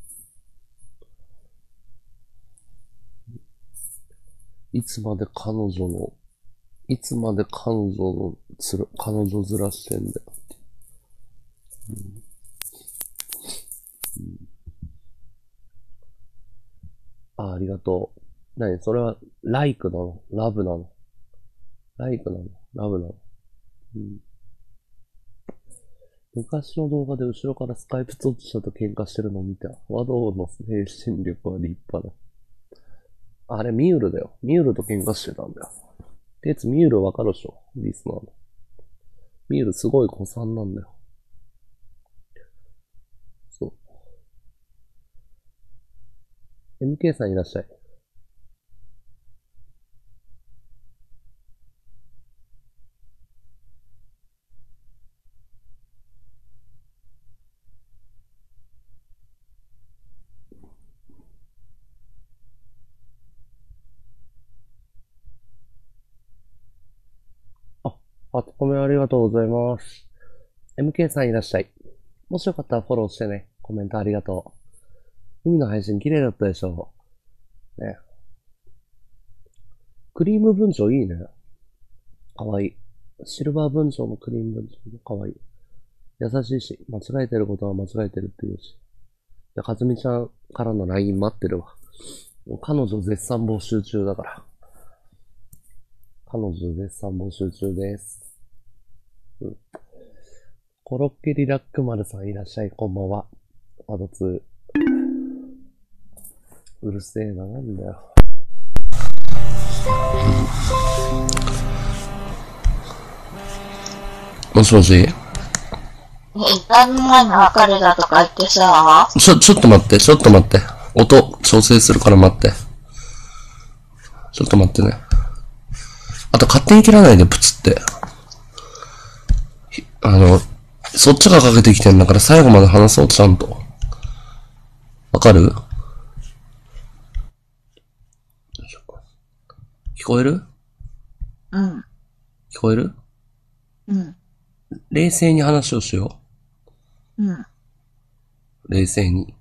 いつまで彼女の、いつまで彼女のつら、彼女ずらしてんだよ。あ、ありがとう。なにそれは、ライクなの？ラブなの？ライクなの？ラブなの？うん、昔の動画で後ろからスカイプ撮ってたと喧嘩してるのを見た。和道の精神力は立派だ。あれ、ミュールだよ。ミュールと喧嘩してたんだよ。てやつ、ミュールわかるでしょ？リスナーの。ミュールすごい子さんなんだよ。そう。エムケー さんいらっしゃい。 初コメありがとうございます。エムケー さんいらっしゃい。もしよかったらフォローしてね。コメントありがとう。海の配信綺麗だったでしょ。ね。クリーム文鳥いいね。かわいい。シルバー文鳥のクリーム文鳥もかわいい。優しいし、間違えてることは間違えてるって言うし。で、かずみちゃんからの ライン 待ってるわ。彼女絶賛募集中だから。彼女絶賛募集中です。うん。コロッケリラックマルさんいらっしゃい、こんばんは。パドツー。うるせえな、なんだよ。もしもし？ だいぶ前の別れだとか言ってさ。 ちょ、ちょっと待って、ちょっと待って。音調整するから待って。ちょっと待ってね。あと勝手に切らないでプツって。あの、そっちがかけてきてんだから最後まで話そう、ちゃんと。わかる？聞こえる？ うん。 聞こえる？ うん。 冷静に話をしよう。うん。 冷静に。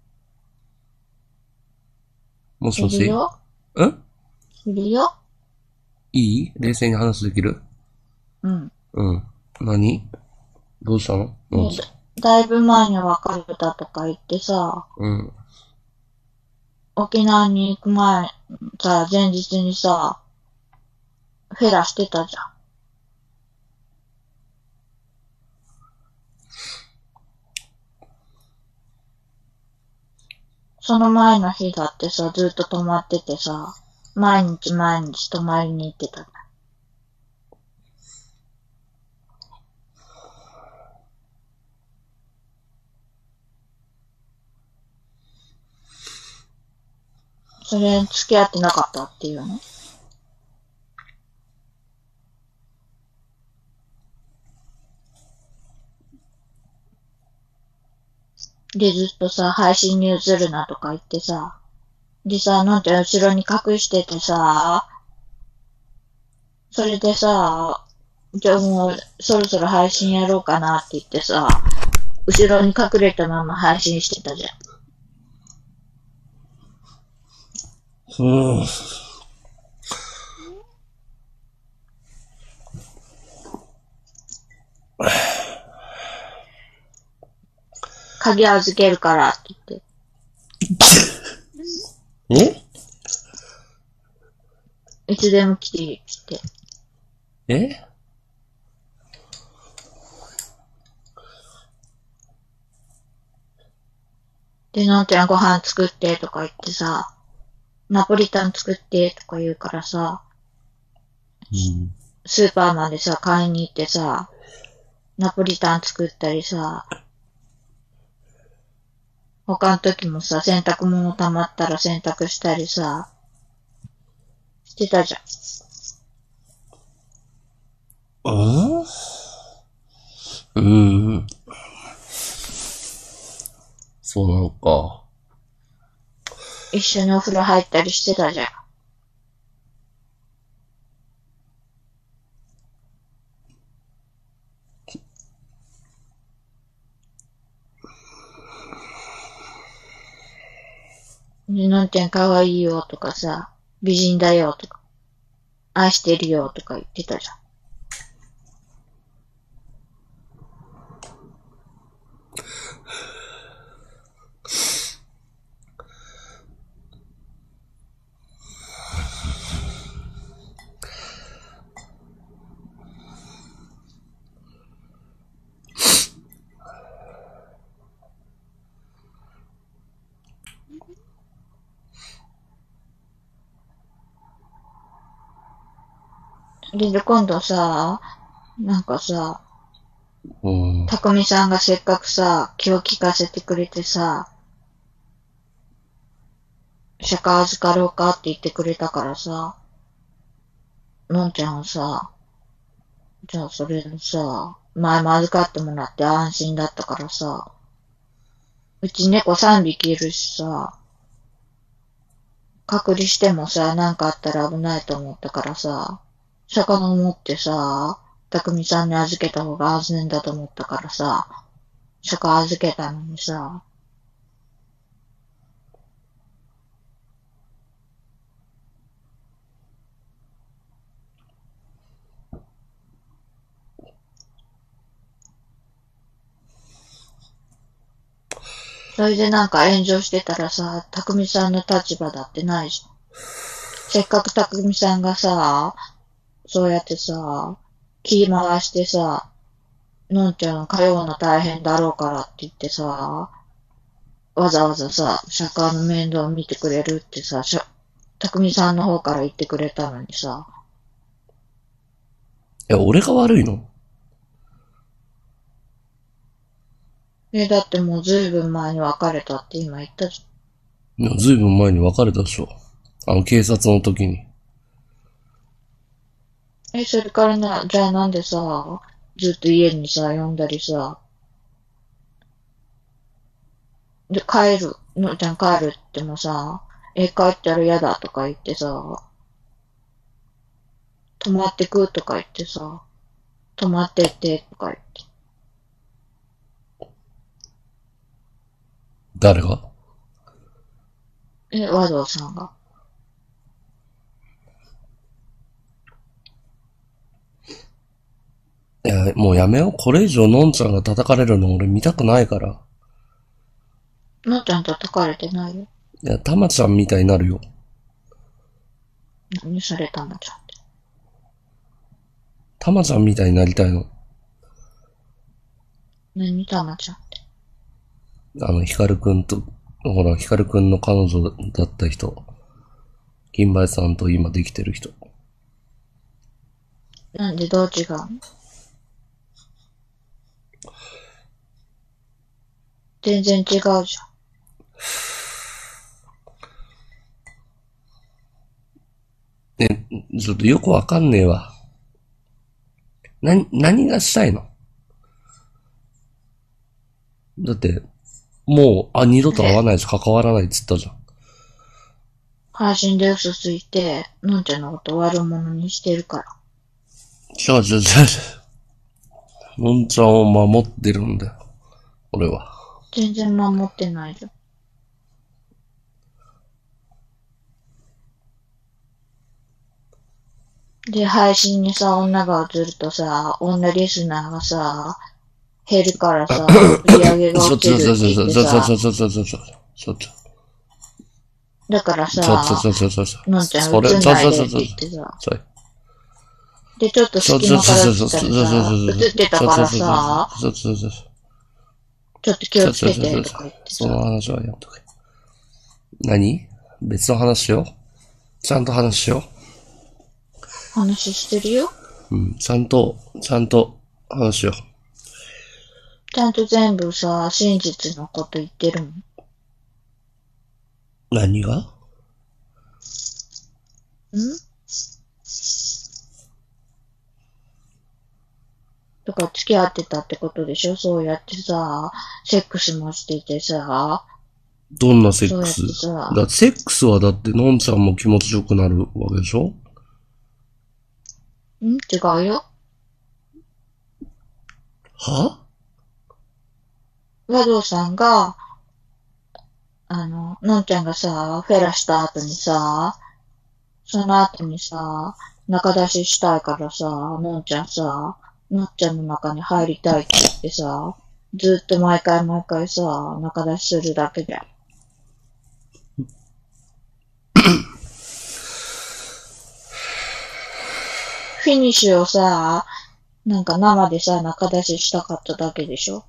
もしもし？ いるよ。 ん？ いるよ。 いい？冷静に話できる？ うん。 うん。何？どうしたの？どうした？ だいぶ前に別れたとか言ってさ。 うん。 沖縄に行く前、さ、前日にさ、フェラしてたじゃん。その前の日だってさ、ずっと泊まっててさ、毎日毎日泊まりに行ってた。それに付き合ってなかったっていうの？で、ずっとさ、配信に移るなとか言ってさ、でさ、なんて後ろに隠しててさ、それでさ、じゃあもうそろそろ配信やろうかなって言ってさ、後ろに隠れたまま配信してたじゃん。 うん。 鍵預けるからって言って。 え？いつでも来ていいって。 え？ で、なんてご飯作ってとか言ってさ、ナポリタン作ってとか言うからさ、 うん、 スーパーまでさ、買いに行ってさ、ナポリタン作ったりさ、他の時もさ、洗濯物溜まったら洗濯したりさ、してたじゃん。 ああ？うーん。そうなのか。 一緒にお風呂入ったりしてたじゃん。で、のんちゃん可愛いよとかさ、美人だよとか、愛してるよとか言ってたじゃん。で、今度さ、なんかさ、 うん。 たくみさんがせっかくさ、気を利かせてくれてさ、釈迦預かろうかって言ってくれたからさ、のんちゃんはさ、じゃあそれさ、前も預かってもらって安心だったからさ、うち猫さんびきいるしさ、隔離してもさ、なんかあったら危ないと思ったからさ、魚持ってさ、 たくみさんに預けた方が安全だと思ったからさ、そこ預けたのにさ、それでなんか炎上してたらさ、たくみさんの立場だってないじゃん。せっかくたくみさんがさ、そうやってさ、気回してさ、のんちゃん通うの大変だろうからって言ってさ、わざわざさ、社会の面倒を見てくれるってさ、たくみさんの方から言ってくれたのにさ。 いや、俺が悪いの？ え、だってもうずいぶん前に別れたって今言ったじいや、ずいぶん前に別れたでしょ。あの、警察の時に。 え、それからな、じゃあなんでさ、ずっと家にさ、呼んだりさ、で、帰る、のんちゃん帰るって言ってもさ、え、帰ったら嫌だとか言ってさ、泊まってくとか言ってさ、泊まってってとか言って。 誰が？ え、和道さんが。 いや、もうやめよう。これ以上のんちゃんが叩かれるの俺見たくないから。 のんちゃん叩かれてないよ。 いや、たまちゃんみたいになるよ。 何されたのちゃんって。 たまちゃんみたいになりたいの。 何たまちゃんって。 あの、ヒカルくんと、ほら、ヒカルくんの彼女だった人。金梅さんと今できてる人。 なんでどう違うの？全然違うじゃん。 ね、ちょっとよくわかんねえわ。な、何がしたいの？だって、もう、あ、二度と会わないし関わらないっつったじゃん。 配信で嘘ついて、のんちゃんのこと悪者にしてるから。 違う違う違う違う。のんちゃんを守ってるんだよ。俺は。 全然守ってないじゃん。で、配信にさ、女が映るとさ、女リスナーがさ、減るからさ、売り上げが落ちるって言ってさ、 ちょちょちょちょちょちょちょちょ。 だからさ、 ちょちょちょちょ。 のんちゃん映んないでって言ってさ、で、ちょっと隙間から映ったらさ、映ってたからさ、ちょっと気をつけてとか言ってさ。 その話はやっとけ。何？別の話しよう。ちゃんと話しよう。 話してるよ。 うん、ちゃんと、ちゃんと話しよう。 ちゃんと全部さ、真実のこと言ってるもん。 何が？ ん？とか付き合ってたってことでしょ？そうやってさ、セックスもしててさ。 どんなセックス？だセックスはだってのんちゃんも気持ちよくなるわけでしょ？ ん？違うよ。 は？ 和道さんが、あの、のんちゃんがさ、フェラした後にさ、その後にさ、中出ししたいからさ、のんちゃんさ、のっちゃんの中に入りたいって言ってさ、ずっと毎回毎回さ、中出しするだけじゃん。フィニッシュをさ、なんか生でさ、中出ししたかっただけでしょ？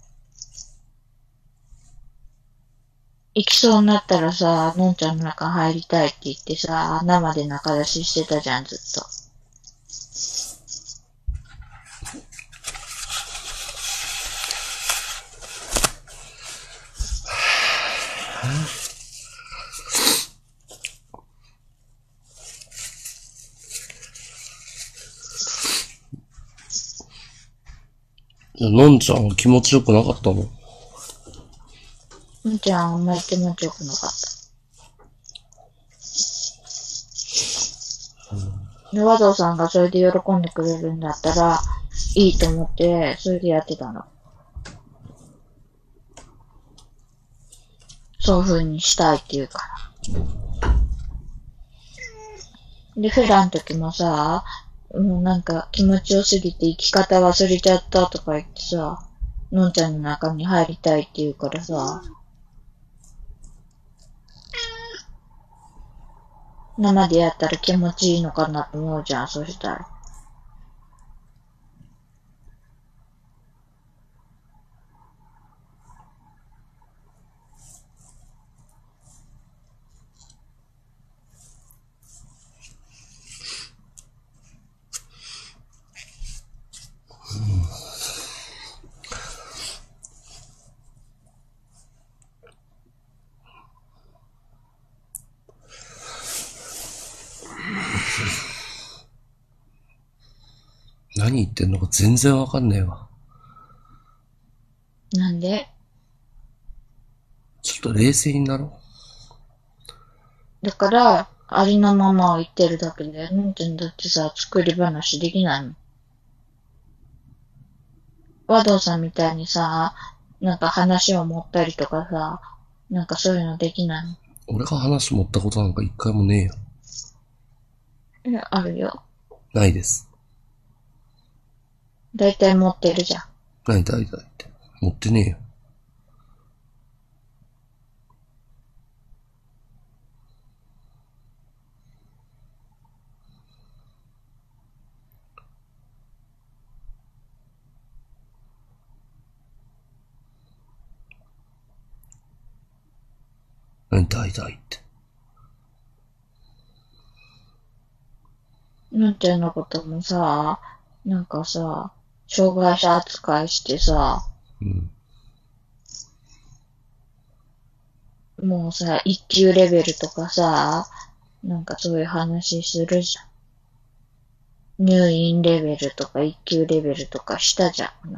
行きそうになったらさ、のんちゃんの中入りたいって言ってさ、生で中出ししてたじゃん、ずっと。 のんちゃんは気持ちよくなかったの？ のんちゃんあんまり気持ちよくなかった。で、和道さんがそれで喜んでくれるんだったら、 いいと思って、それでやってたの。そういう風にしたいって言うから。で、フラの時もさ、もうなんか気持ちよすぎて生き方忘れちゃったとか言ってさ、のんちゃんの中に入りたいって言うからさ、生でやったら気持ちいいのかなと思うじゃん、そしたら。 何言ってんのか全然わかんねえわ。 なんで？ ちょっと冷静になろだから、ありのままを言ってるだけで、のんちゃんだってさ、作り話できないの。和道さんみたいにさ、なんか話を持ったりとかさ、なんかそういうのできないの。 う。俺が話持ったことなんか一回もねえよ。 え、あるよ。 ないです。 だいたい持ってるじゃん。 何だいたいって。持ってねえよ。何だいたいって。 のんちゃんのこともさ、なんかさ、障害者扱いしてさ、 うん。 もうさ、一級レベルとかさ、なんかそういう話するじゃん。入院レベルとか一級レベルとかしたじゃん。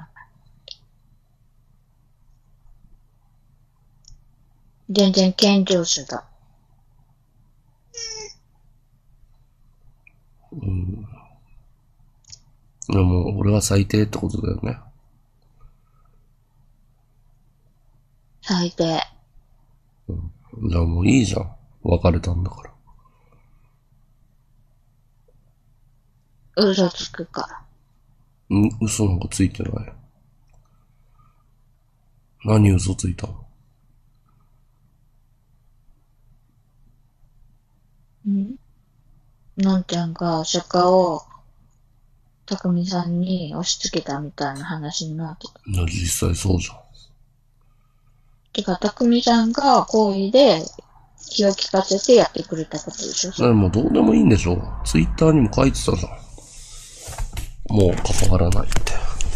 全然健常者だ。 うん。でも、俺は最低ってことだよね。 最低。 じゃあもういいじゃん。別れたんだから。 嘘つくかん嘘なんかついてない。何嘘ついたの？ ら。んのんちゃんが釈迦をたくみさんに押し付けたみたいな話になってた。 いや、実際そうじゃん。 てか、たくみさんが好意で気を利かせてやってくれたことでしょ、それ。 でもどうでもいいんでしょ？ツイッターにも書いてたじゃん。もう関わらないって。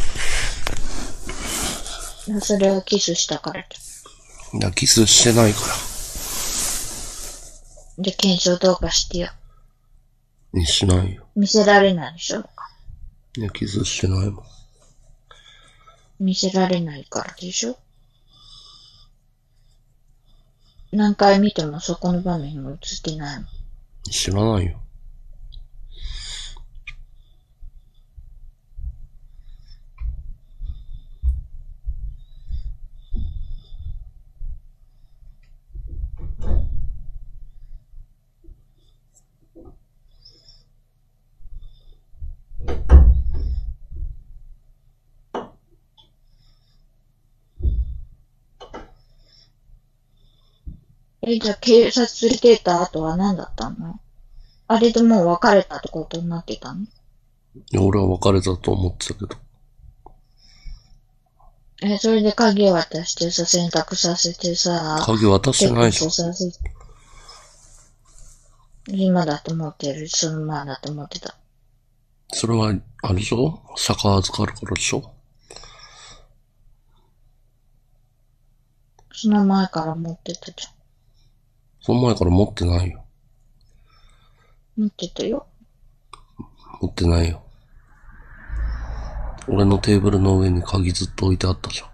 それはキスしたからじいや、キスしてないかゃん。で、検証動画してよ。 ら。しないよ。 見せられないでしょ。 いや、キスしてないもん。 見せられないからでしょ。何回見てもそこの場面が映ってないもん。 知らないよ。 え、じゃあ警察連れてった後は何だったの？あれでもう別れたってことになってたの？ いや、俺は別れたと思ってたけど。 え、それで鍵渡してさ、洗濯させてさ、 鍵渡してないじゃん。 させて、今だと思ってる。その前だと思ってた。 それは、あれでしょ？釈迦預かるからでしょ？ その前から持ってたじその前から持ってないよ。 ゃん。持ってたよ。 持ってないよ。俺のテーブルの上に鍵ずっと置いてあったじゃん。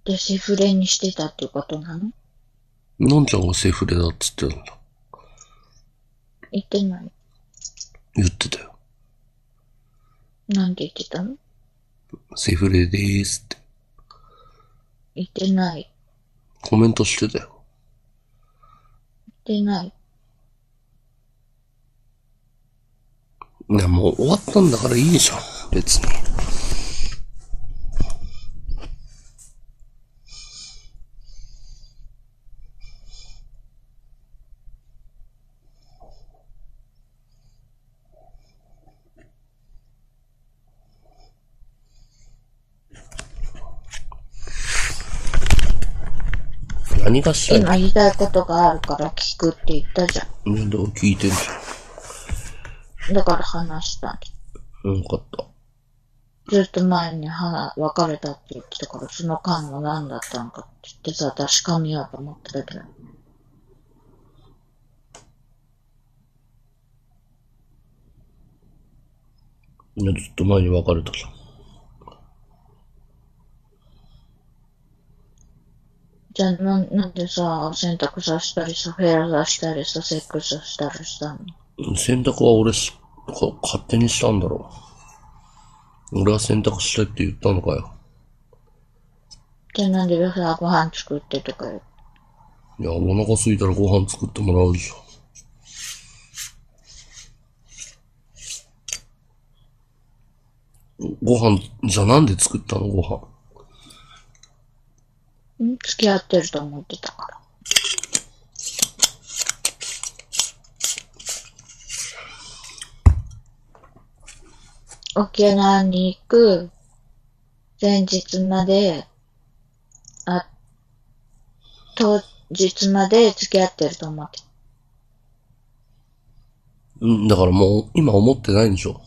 で、セフレにしてたっていうことなの？ のんちゃんがセフレだっつってたんだ。 言ってない。 言ってたよ。 なんて言ってたの？ セフレでーすって。 言ってない。 コメントしてたよ。 言ってない。 いや、もう終わったんだからいいじゃん。別に。何がしたいの？ 今言いたいことがあるから聞くって言ったじゃん。ね、どう聞いてるん。だから話したん。 うん、よかった。 ずっと前には別れたって言ってたから、その間は何だったのかって言ってさ、確かめようと思ってたけど。 いや、ずっと前に別れたじゃん。 じゃあな、なんでさ、洗濯させたりさ、フェアさせたりさ、セックスさせたりしたの？ 洗濯は俺し、か、勝手にしたんだろう。俺は洗濯したいって言ったのかよ。 じゃあなんでさ、ご飯作ってとかよ。 いや、お腹空いたらご飯作ってもらうじゃん。ご飯、じゃあなんで作ったのご飯。 ん付き合ってると思ってたから。沖縄に行く前日まで、あ、当日まで付き合ってると思ってた。 うん、だからもう、今思ってないんでしょ。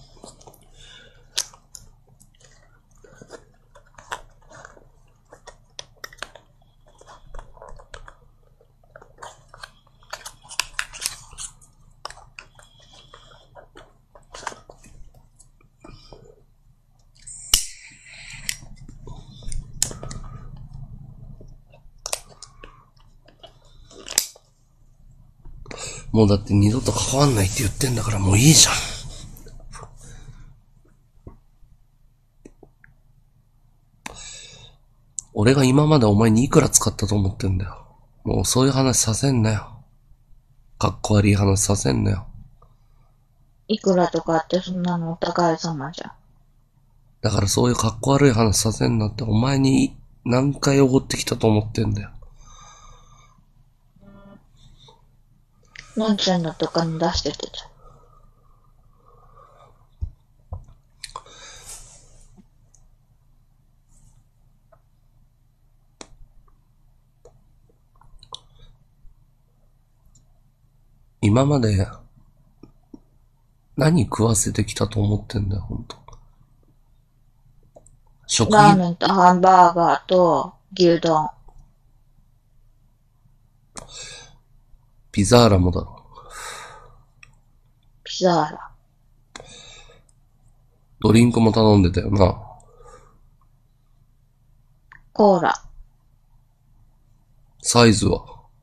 もうだって二度と関わんないって言ってんだからもういいじゃん。俺が今までお前にいくら使ったと思ってんだよ。もうそういう話させんなよ。かっこ悪い話させんなよ。 いくらとかってそんなのお互い様じゃん。 だからそういうかっこ悪い話させんなってお前に何回おごってきたと思ってんだよ。 のんちゃんのとかに出しててじゃん。 今まで何食わせてきたと思ってんだよ、ほんと。食ラーメンとハンバーガーと牛丼。 ピザーラもだろ。 ピザーラ。 ドリンクも頼んでたよな。 コーラ。 サイズは？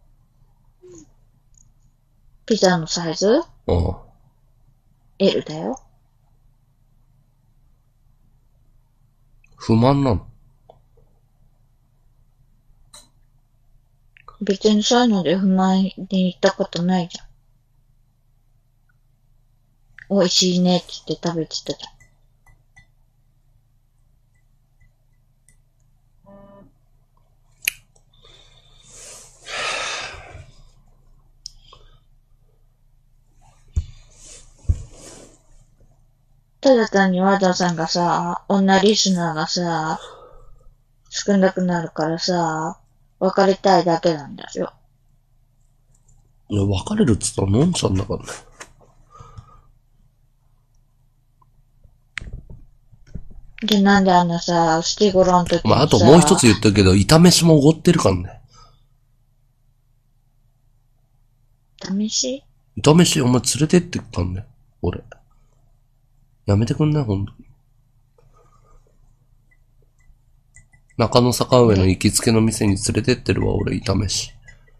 ピザのサイズ？ うん。 L だよ。 不満なの？ 別にそういうので不満に行ったことないじゃん。美味しいねって言って食べてたじゃん。ただ単に和田さんがさ、女リスナーがさ、少なくなるからさ、別れたいだけなんだよ。 いや、別れるっつったらのんちゃんだからね。 で、なんであんなさ、スティゴロの時にさ。 まあ、あともう一つ言ったけど、炒飯もおごってるからね。 試し？ 炒飯お前連れてってったんだよ。俺。やめてくんないほんとに。 中野坂上の行きつけの店に連れてってるわ、俺、炒めし。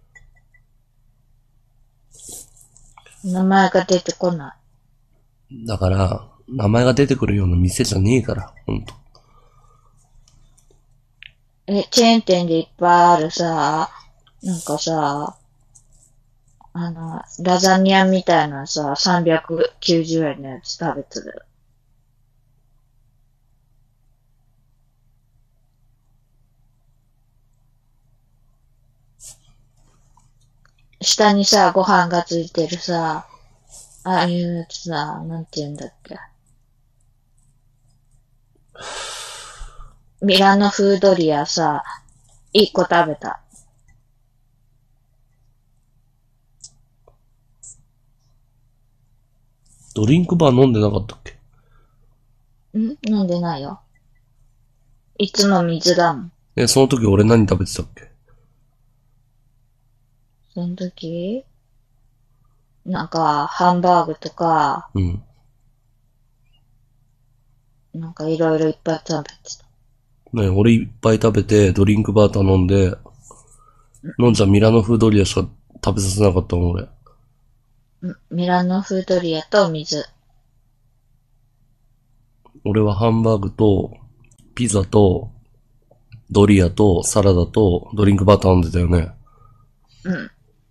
名前が出てこない。 だから、名前が出てくるような店じゃねえから、ほんと。 え、チェーン店でいっぱいあるさ、なんかさ、あの、ラザニアみたいなさ、さんびゃくきゅうじゅうえんのやつ食べてる。下にさ、ご飯がついてるさ、ああいうやつさ、なんて言うんだっけ。ミラノ風ドリアさ、いっこ食べた。 ドリンクバー飲んでなかったっけ？ ん飲んでないよ。いつも水だもん。 え、その時俺何食べてたっけ？ その時なんか、ハンバーグとか、 うん。 なんかいろいろいっぱい食べてた。 ね、俺いっぱい食べて、ドリンクバー頼んで、のんちゃんミラノ風ドリアしか食べさせなかったもん、俺。 んミラノ風ドリアと水。 俺はハンバーグと、ピザと、ドリアと、サラダと、ドリンクバー頼んでたよね。 うん。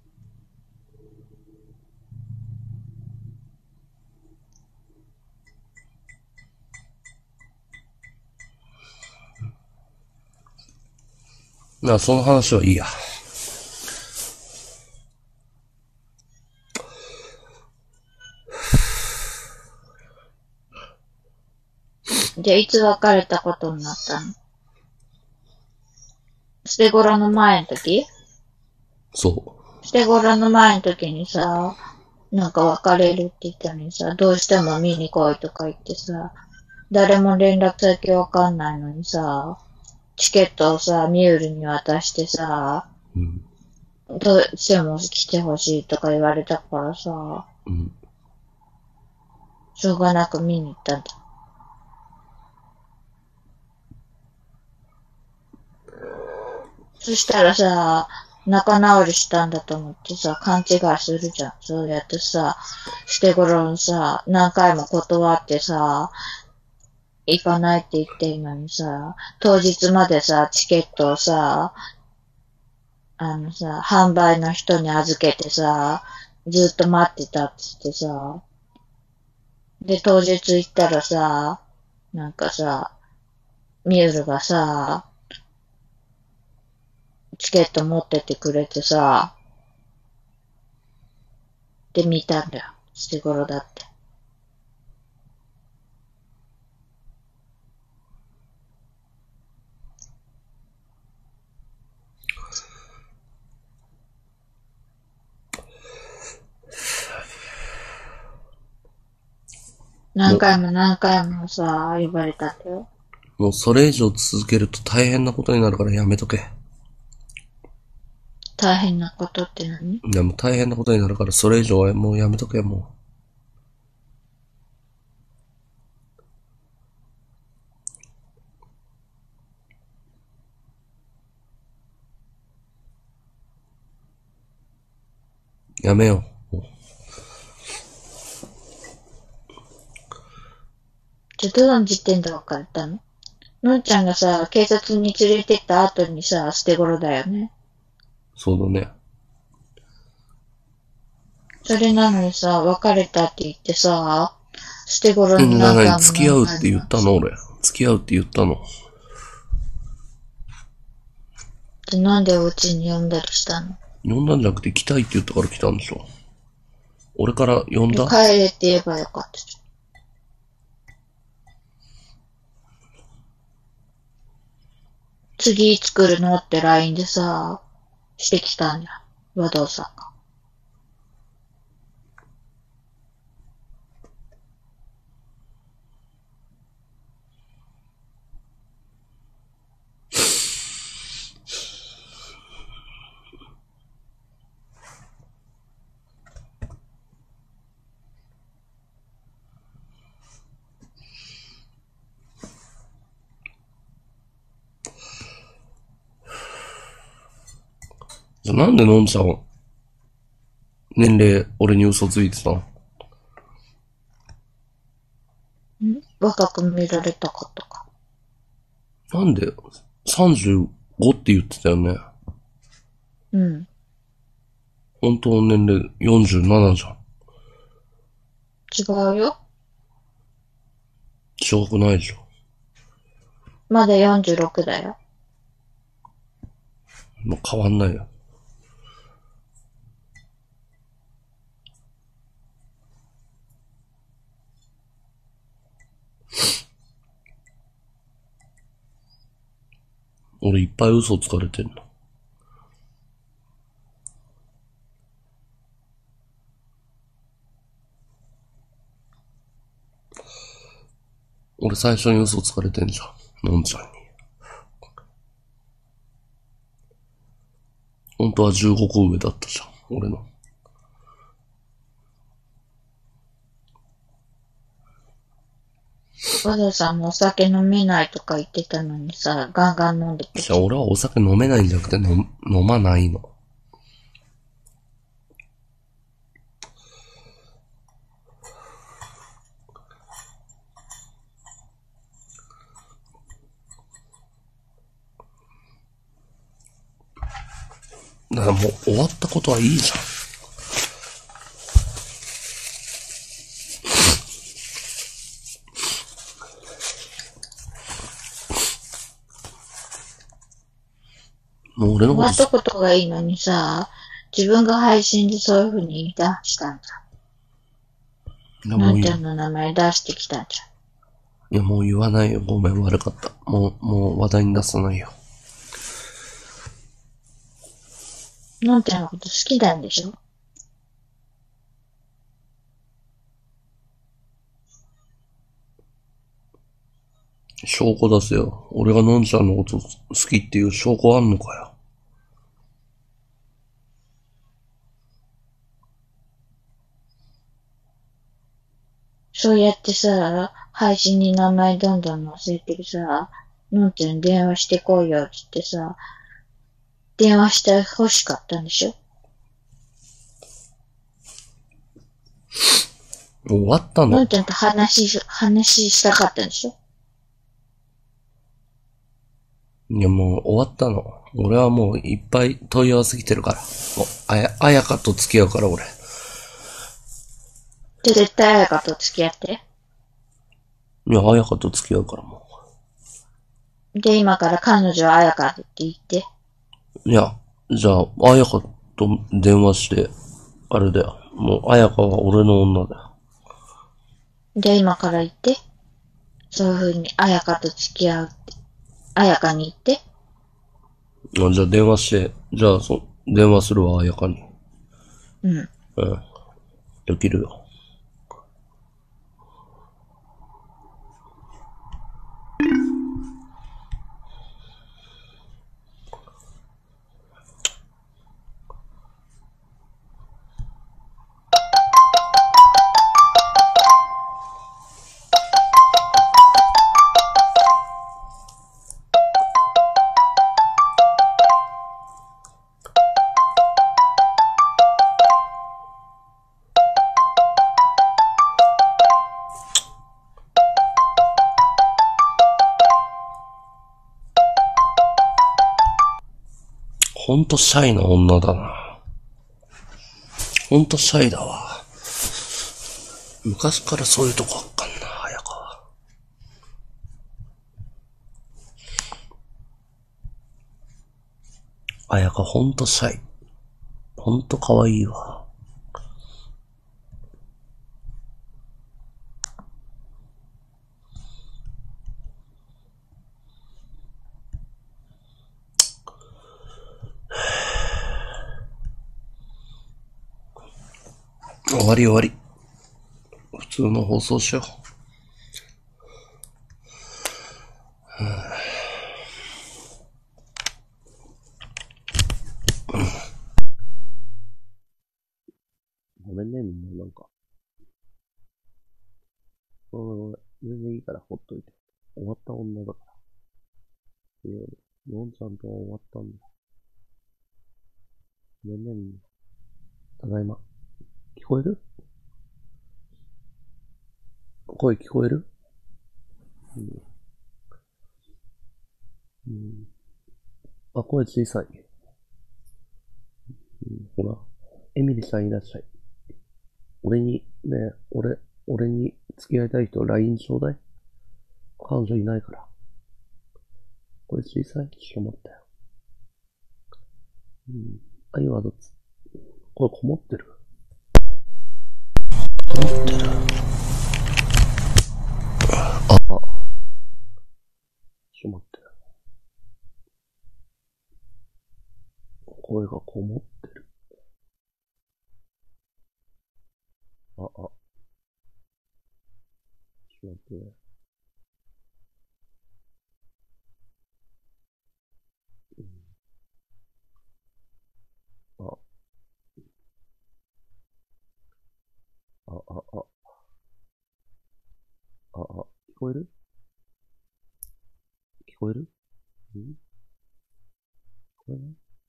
なあ、その話はいいや。 じゃあ、いつ別れたことになったの？捨て頃の前の時そ捨て頃の前の時にさ、なんか別れるって言ったのにさ、どうしても見に来いとか言ってさ、誰も連絡先わかんないのにさ、チケットをさ、ミュールに渡してさ、 う。うん。 どうしても来てほしいとか言われたからさ、 うん。 しょうがなく見に行ったんだ。そしたらさ、仲直りしたんだと思ってさ、勘違いするじゃん。そうやってさ、してごろにさ、何回も断ってさ、行かないって言ってるのにさ、当日までさ、チケットをさ、あのさ、販売の人に預けてさ、ずっと待ってたって言ってさ、で、当日行ったらさ、なんかさ、ミュールがさ、チケット持っててくれてさ、で見たんだよ。してごろだって。何回も何回もさ、言われたんだよ。 もうそれ以上続けると大変なことになるからやめとけ。 大変なことって何？ いや、もう大変なことになるからそれ以上はもうやめとけ、もう。やめよう。もじゃあどの時点で別れたの？のんちゃんがさ、警察に連れてった後にさ、捨て頃だよね。 うそうだね。 それなのにさ、別れたって言ってさ、捨て頃え、 にな、なに、 何回も付き合うっ何回も。 て言ったの俺。付き合うって言ったの。 で、なんでお家に呼んだりしたの？ 呼んだんじゃなくて来たいって言ったから来たんでしょ。俺から呼んで、 だ？ 帰れって言えばよかったじゃん。次いつ来るのって ライン でさ、してきたんじゃん。和道さんが。 じゃあなんでのんちゃん、年齢、俺に嘘ついてたの？ ん若く見られたかとか。 なんで さんじゅうご って言ってたよね。 うん。 本当の年齢よんじゅうななじゃん。 違うよ。 違くないじゃん。 まだよんじゅうろくだよ。 もう変わんないよ。俺いっぱい嘘つかれてんの。俺最初に嘘つかれてんじゃん。のんちゃんに。本当はじゅうごこ上だったじゃん。俺の。 和田さんもお酒飲めないとか言ってたのにさ、ガンガン飲んでて。 じゃあ俺はお酒飲めないんじゃなくて飲、飲まないの。だからもう終わったことはいいじゃん。もう俺の終わったこと、 ことがいいのにさ、自分が配信でそういう風に言い出したんだ。 いやもういいよ。 のんちゃんの名前出してきたんじいやもう言わないよ。ごめん、悪かった。もう、もう話題に出さないよ。 ゃん。のんちゃんのこと好きなんでしょ？ 証拠出せよ。俺がのんちゃんのこと好きっていう証拠あんのかよ。 そうやってさ、配信に名前どんどん載せてさ、のんちゃんに電話してこいよって言ってさ、電話して欲しかったんでしょ？ もう終わったの。 のんちゃんと話し、話したかったんでしょ？ いやもう終わったの。俺はもういっぱい問い合わせ来てるから。もう、あや、あやかと付き合うから俺。 絶対あやかと付き合って。 いや、あやかと付き合うからもで、今から彼女はあやかって言って。 う。いや、じゃあ、あやかと電話して、あれだよ。もう、あやかは俺の女だよ。 で、今から言って。そういう風にあやかと付き合うって。あやかに言って。 あじゃあ電話して、じゃあ、そ、電話するわ、あやかに。 うん。 うん。できるよ。ほんとシャイな女だな。ほんとシャイだわ。昔からそういうとこあっかんな、あやかは。あやかほんとシャイ。ほんと可愛いわ。終わり終わり。普通の放送しよう。ごめんね、みんな、なんか。うん、全然いいからほっといて。終わった女だから。いや、のんちゃんとは終わったんだ。 ねんねん。ただいま。聞こえる？声聞こえる？うん。うん。あ、声小さい。うん、ほら。エミリさんいらっしゃい。俺に、ねえ、俺、俺に付き合いたい人 ライン ちょうだい。彼女いないから。声小さい？ちょっと待ってよ。うん。あ、今どっち？声こもってる？こもってる？あ、あ、ちょっと待ってよ。声がこもってる。あ、あ、ちょっと待ってね。うん。あ、あ、あ、あ、あ、あ、聞こえる？聞こえる？ん？聞こえない？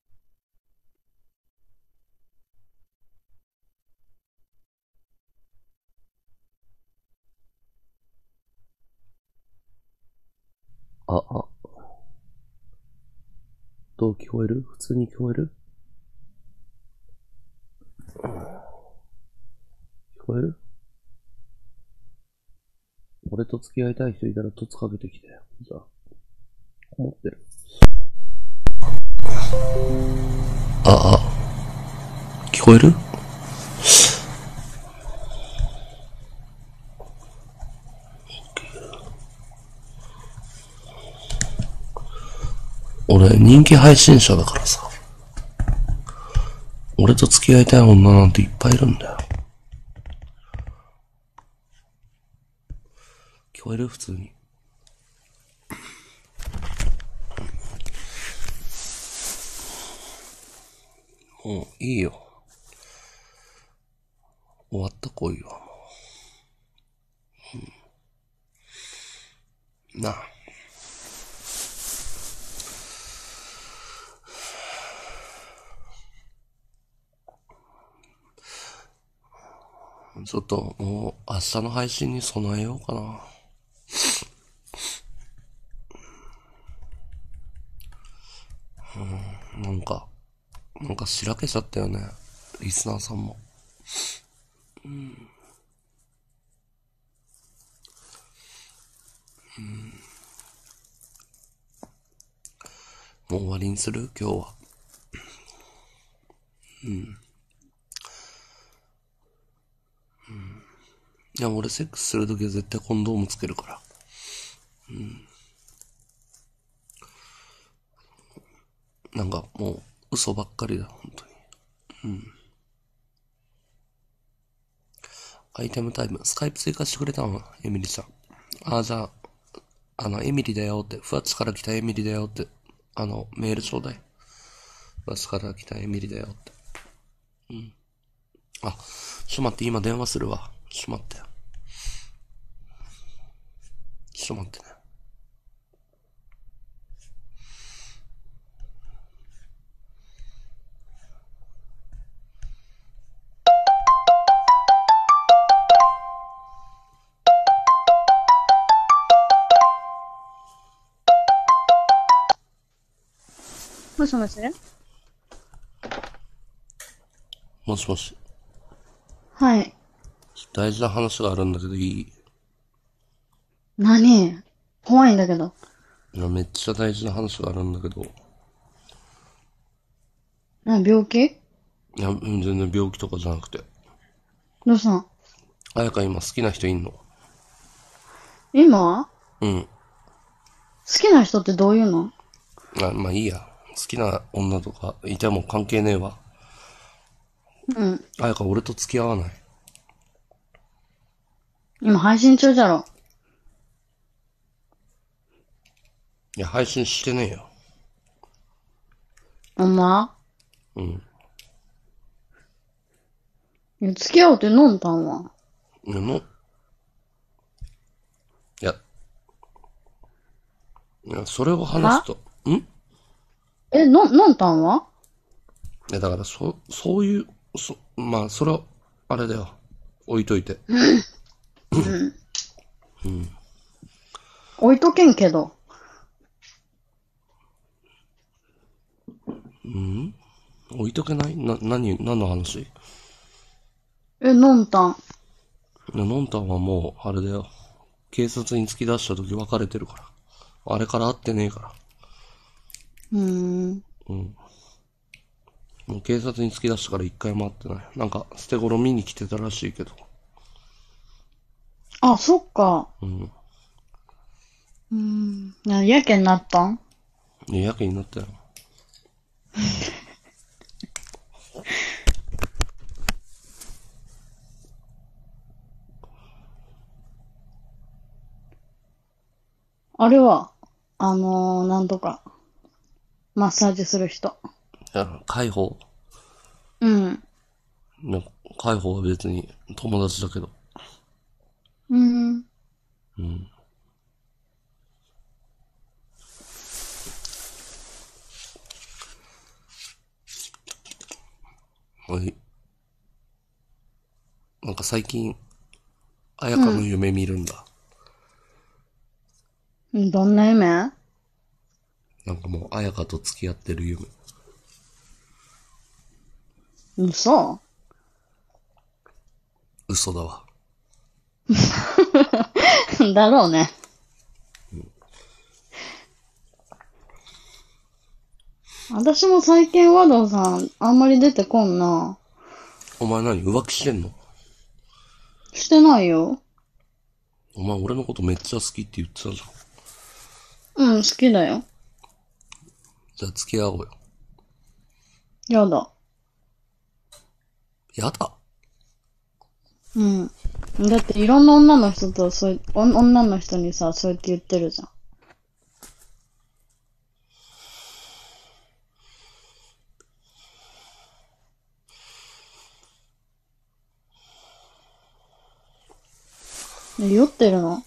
あ、あ、どう聞こえる？普通に聞こえる？聞こえる？俺と付き合いたい人いたら凸かけてきて。じゃあ、こもってる。あ、あ、聞こえる？俺、人気配信者だからさ。俺と付き合いたい女なんていっぱいいるんだよ。聞こえる？普通に。もう、いいよ。終わった恋は。なあ。ちょっと、もう、明日の配信に備えようかな。なんか、なんかしらけちゃったよね。リスナーさんも。もう終わりにする？今日は。いや、俺セックスするときは絶対コンドームつけるから。なんかもう、嘘ばっかりだ、本当に。アイテムタイム。スカイプ追加してくれたのエミリさん。あ、じゃあ、あの、エミリだよって、ふわっちから来たエミリだよって、あの、メールちょうだい。ふわっちから来たエミリだよって。あ、ちょっと待って、今電話するわ。ちょっと待って。ちょっと待ってね。 もしもし？ もしもし。 はい。 大事な話があるんだけどいい？ 何？怖いんだけど。 いや、めっちゃ大事な話があるんだけど。い何、病気？ や、全然病気とかじゃなくて。 どうしたん？ あやか今好きな人いんの？ 今？ うん。 好きな人ってどういうの？ あ、まあいいや。好きな女とかいても関係ねえわ。 うん。 あやか俺と付き合わない？ 今配信中じゃろ。 いや、配信してねえよ。 ほんま？ うん。 いや、付き合おうって飲んだんわ。 いや、の、いや、いや、それを話すは？ と、ん？ え、の、飲んだんは？ いや、だから、そ、そういう、そ、まあ、それは、あれだよ。置いといて。 置いとけんけど。 置いとけないな、何、何の話？いえ、のんたん。 や、のんたんはもう、あれだよ。警察に突き出した時別れてるから。あれから会ってねえから。 うーん。 もう警察に突き出したから一回も会ってない。なんか、捨て頃見に来てたらしいけど。 あ、そっか。 うん。 うーん。な、やけになったん？ いや、やけになったよ。 あれは、あのー、なんとか、マッサージする人。 いや、解放。 うん。 いや、解放は別に友達だけど。 うん。 はい。なんか最近、綾香の夢見るんだ。 うん。どんな夢？ なんかもう、綾香と付き合ってる夢。 嘘？ 嘘だわ。 だろうね。私も最近和道さん、あんまり出てこんな。 お前何浮気してんの？ してないよ。 お前俺のことめっちゃ好きって言ってたじゃん。 うん、好きだよ。 じゃあ付き合おうよ。 やだ。 やだ。 うん。だっていろんな女の人と、そうい、お女の人にさ、そうやって言ってるじゃん。ね、酔ってるの？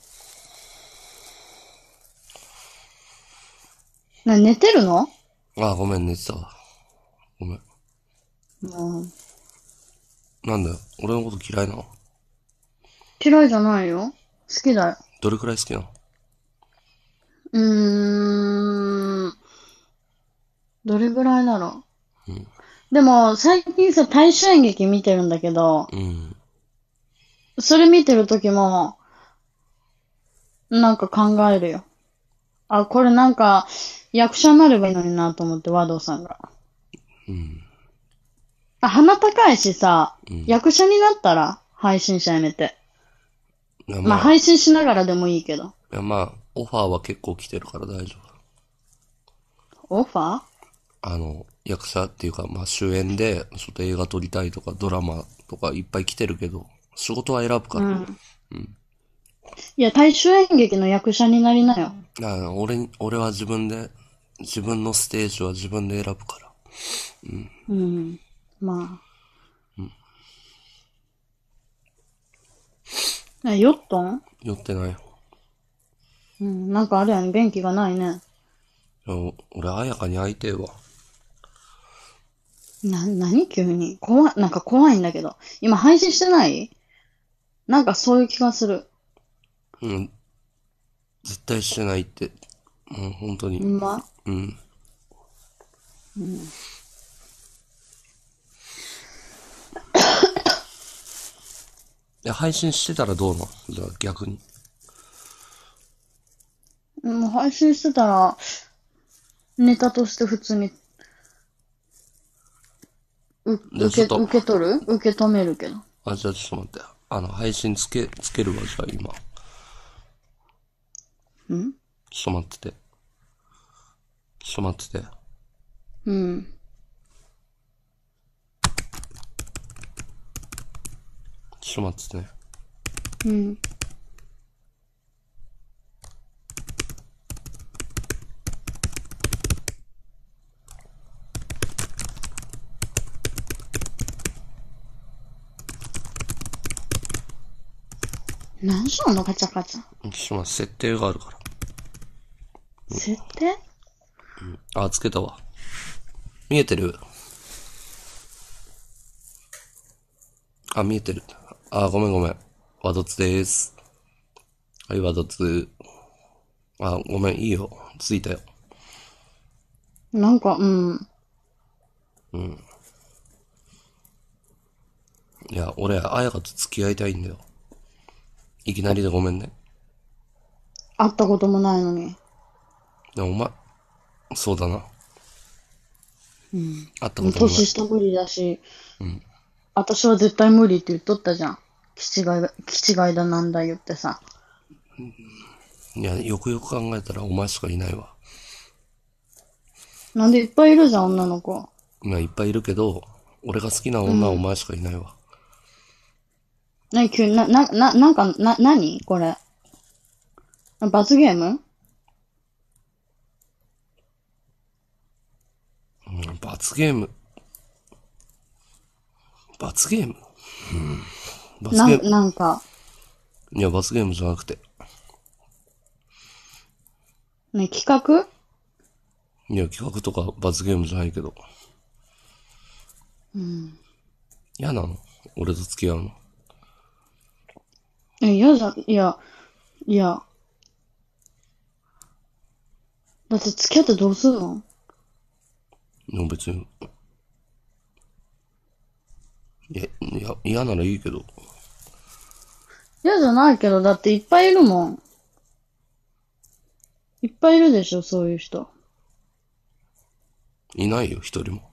な、寝てるの？ ああ、ごめん、寝てたわ。ごめん。 もう、 なんだよ。俺のこと嫌いなの？ 嫌いじゃないよ。好きだよ。 どれくらい好きなの？ うーん、どれぐらいだろう。でも、最近さ、大衆演劇見てるんだけど、 うん。 それ見てるときも、なんか考えるよ。あ、これなんか、役者になればいいのになと思って、和道さんが。あ、鼻高いしさ、役者になったら、配信者やめて。 いや、 まあ、 まあ、 配信しながらでもいいけど。 いや、まあ、オファーは結構来てるから大丈夫。 オファー？ あの、役者っていうか、まあ主演で、ちょっと映画撮りたいとか、ドラマとかいっぱい来てるけど、仕事は選ぶから。 うん。いや、大衆演劇の役者になりなよ。 あ俺に、俺は自分で、自分のステージは自分で選ぶから。 うん。まあ。え、ヨットン？ 酔ってないよ。 うん、なんかあれやね、元気がないね。 いや俺、綾香に会いてえわ。 な、なに急に。怖い、なんか怖いんだけど。今配信してない？なんかそういう気がする。 うん。絶対してないって。もう本当に。 ほんま？ うん。いや、配信してたらどうなん？じゃあ逆に。 もう配信してたら、ネタとして普通に、う、受け、 じゃあちょっと、 受け取る受け止めるけど。 あ、じゃあちょっと待って。あの、配信つけ、つけるわ、じゃあ今。 ん？ ちょっと待ってて。ちょっと待ってて。 うん。 ちょっと待っててね。 うん。何しよんのガチャガチャ。 ちょっと待って、設定があるか設定？ ら。あ、つけたわ。見えてる？ あ、見えてる。あ、ごめんごめん。ワドツです。はい、ワドツ。あ、ごめん、いいよ。着いたよ。 なんか、うん。 いや、俺、あやかと付き合いたいんだよ。いきなりでごめんね。 会ったこともないのに。 でもお前、そうだな。 うん。 会ったこともない。 年下無理だし、私は絶対無理って言っとったじゃん。気違いが、気違いだなんだ言ってさ。 いや、よくよく考えたらお前しかいないわ。 なんでいっぱいいるじゃん、女の子。 まあ、いっぱいいるけど、俺が好きな女はお前しかいないわ。 なに、急に、な、な、な、なんか、な、なにこれ。罰ゲームうん、罰ゲーム。罰ゲーム罰なん、 ゲーム。 なんか、 いや、罰ゲームじゃなくて。 ね、企画いや、企画とか罰ゲームじゃないけど。嫌なの俺と付き合うの。 え、嫌じゃ、いや、いや。だって付き合ってどうするのでも別に。いや、いや、嫌ならいいけど。 嫌じゃないけど、だっていっぱいいるもん。いっぱいいるでしょ、そういう人。 いないよ、一人も。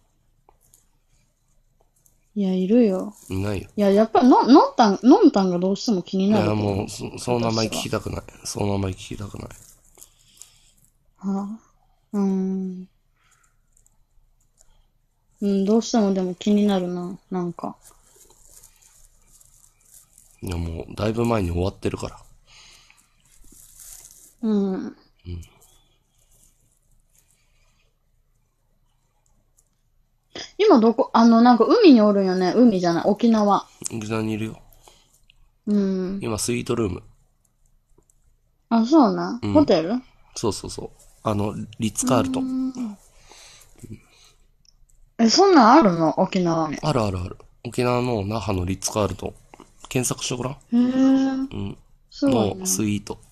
いや、いるよ。 いないよ。 いや、やっぱりの、のんたん、のんたんがどうしても気にいや、 なるけど。 もう、そ、その名前聞私はきたくない。その名前聞きたくない。 はあ、うーん。うん、どうしてもでも気になるな、なんか。 いや、もう、だいぶ前に終わってるから。 うん。今どこ、あの、なんか海におるんよね。海じゃない、沖縄。 沖縄にいるよ。 うん。 今、スイートルーム。 あ、そうなん。ホテルそうそうそう。あの、リッツカールトン。 え、そんなんあるの沖縄に。へあるあるある。沖縄の那覇のリッツカールトン。検索してごらん。 え。すごいのね。 スイート。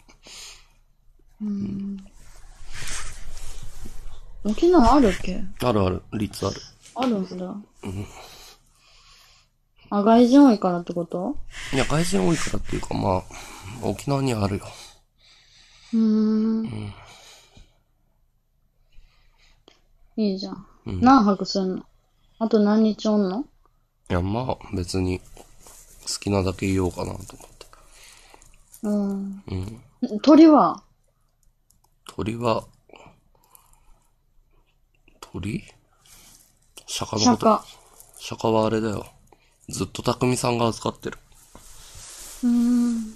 沖縄あるっけあるある。リッツある。 あるんだ。あ、外人多いからってこと？ いや、外人多いからっていうか、まあ、沖縄にはあるよ。 うーん。いいじゃん。何泊すんの？あと何日おんの？ いや、まあ、別に、好きなだけ言おうかなと思って。 うん。鳥は鳥は、鳥釈迦のこと。 釈迦。 釈迦はあれだよ。ずっと匠さんが預かってる。 うーん。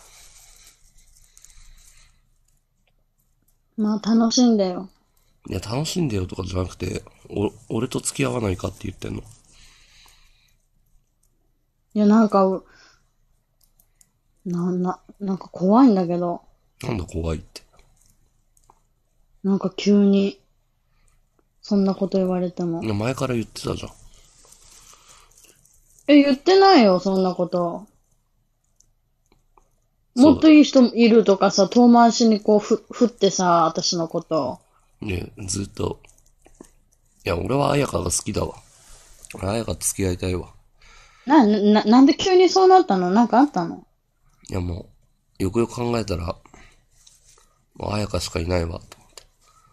まあ楽しんでよ。 いや、楽しんでよとかじゃなくて、お、俺と付き合わないかって言ってんの。 いや、なんか、うな、な、なんか怖いんだけど、 なんだ怖いって。 なんか急に、そんなこと言われても。 いや、前から言ってたじゃん。 え、言ってないよ、そんなこと。 そうもっといい人いるとかさ、遠回しにこう、ふ、振ってさ、私のこと。 ね、ずっと。いや、俺は彩香が好きだわ。俺彩香と付き合いたいわ。 な、な、なんで急にそうなったの？なんかあったの？ いや、もう、よくよく考えたら、もう彩香しかいないわ、と思って。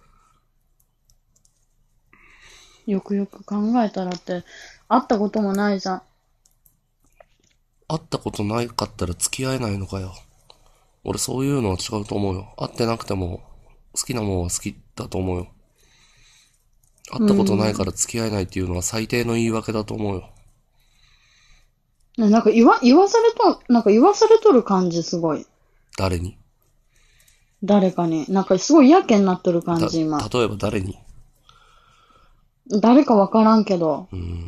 よくよく考えたらって、会ったこともないじゃん。 会ったことないかったら付き合えないのかよ。俺そういうのは違うと思うよ。会ってなくても、好きなもんは好きだと思うよ。会ったことないから付き合えないっていうのは最低の言い訳だと思うよ。 ね、なんか言わ、言わされと、なんか言わされとる感じすごい。 誰に誰かに。なんかすごいやけになっとる感た、 じ、今。 例えば誰に誰かわからんけど。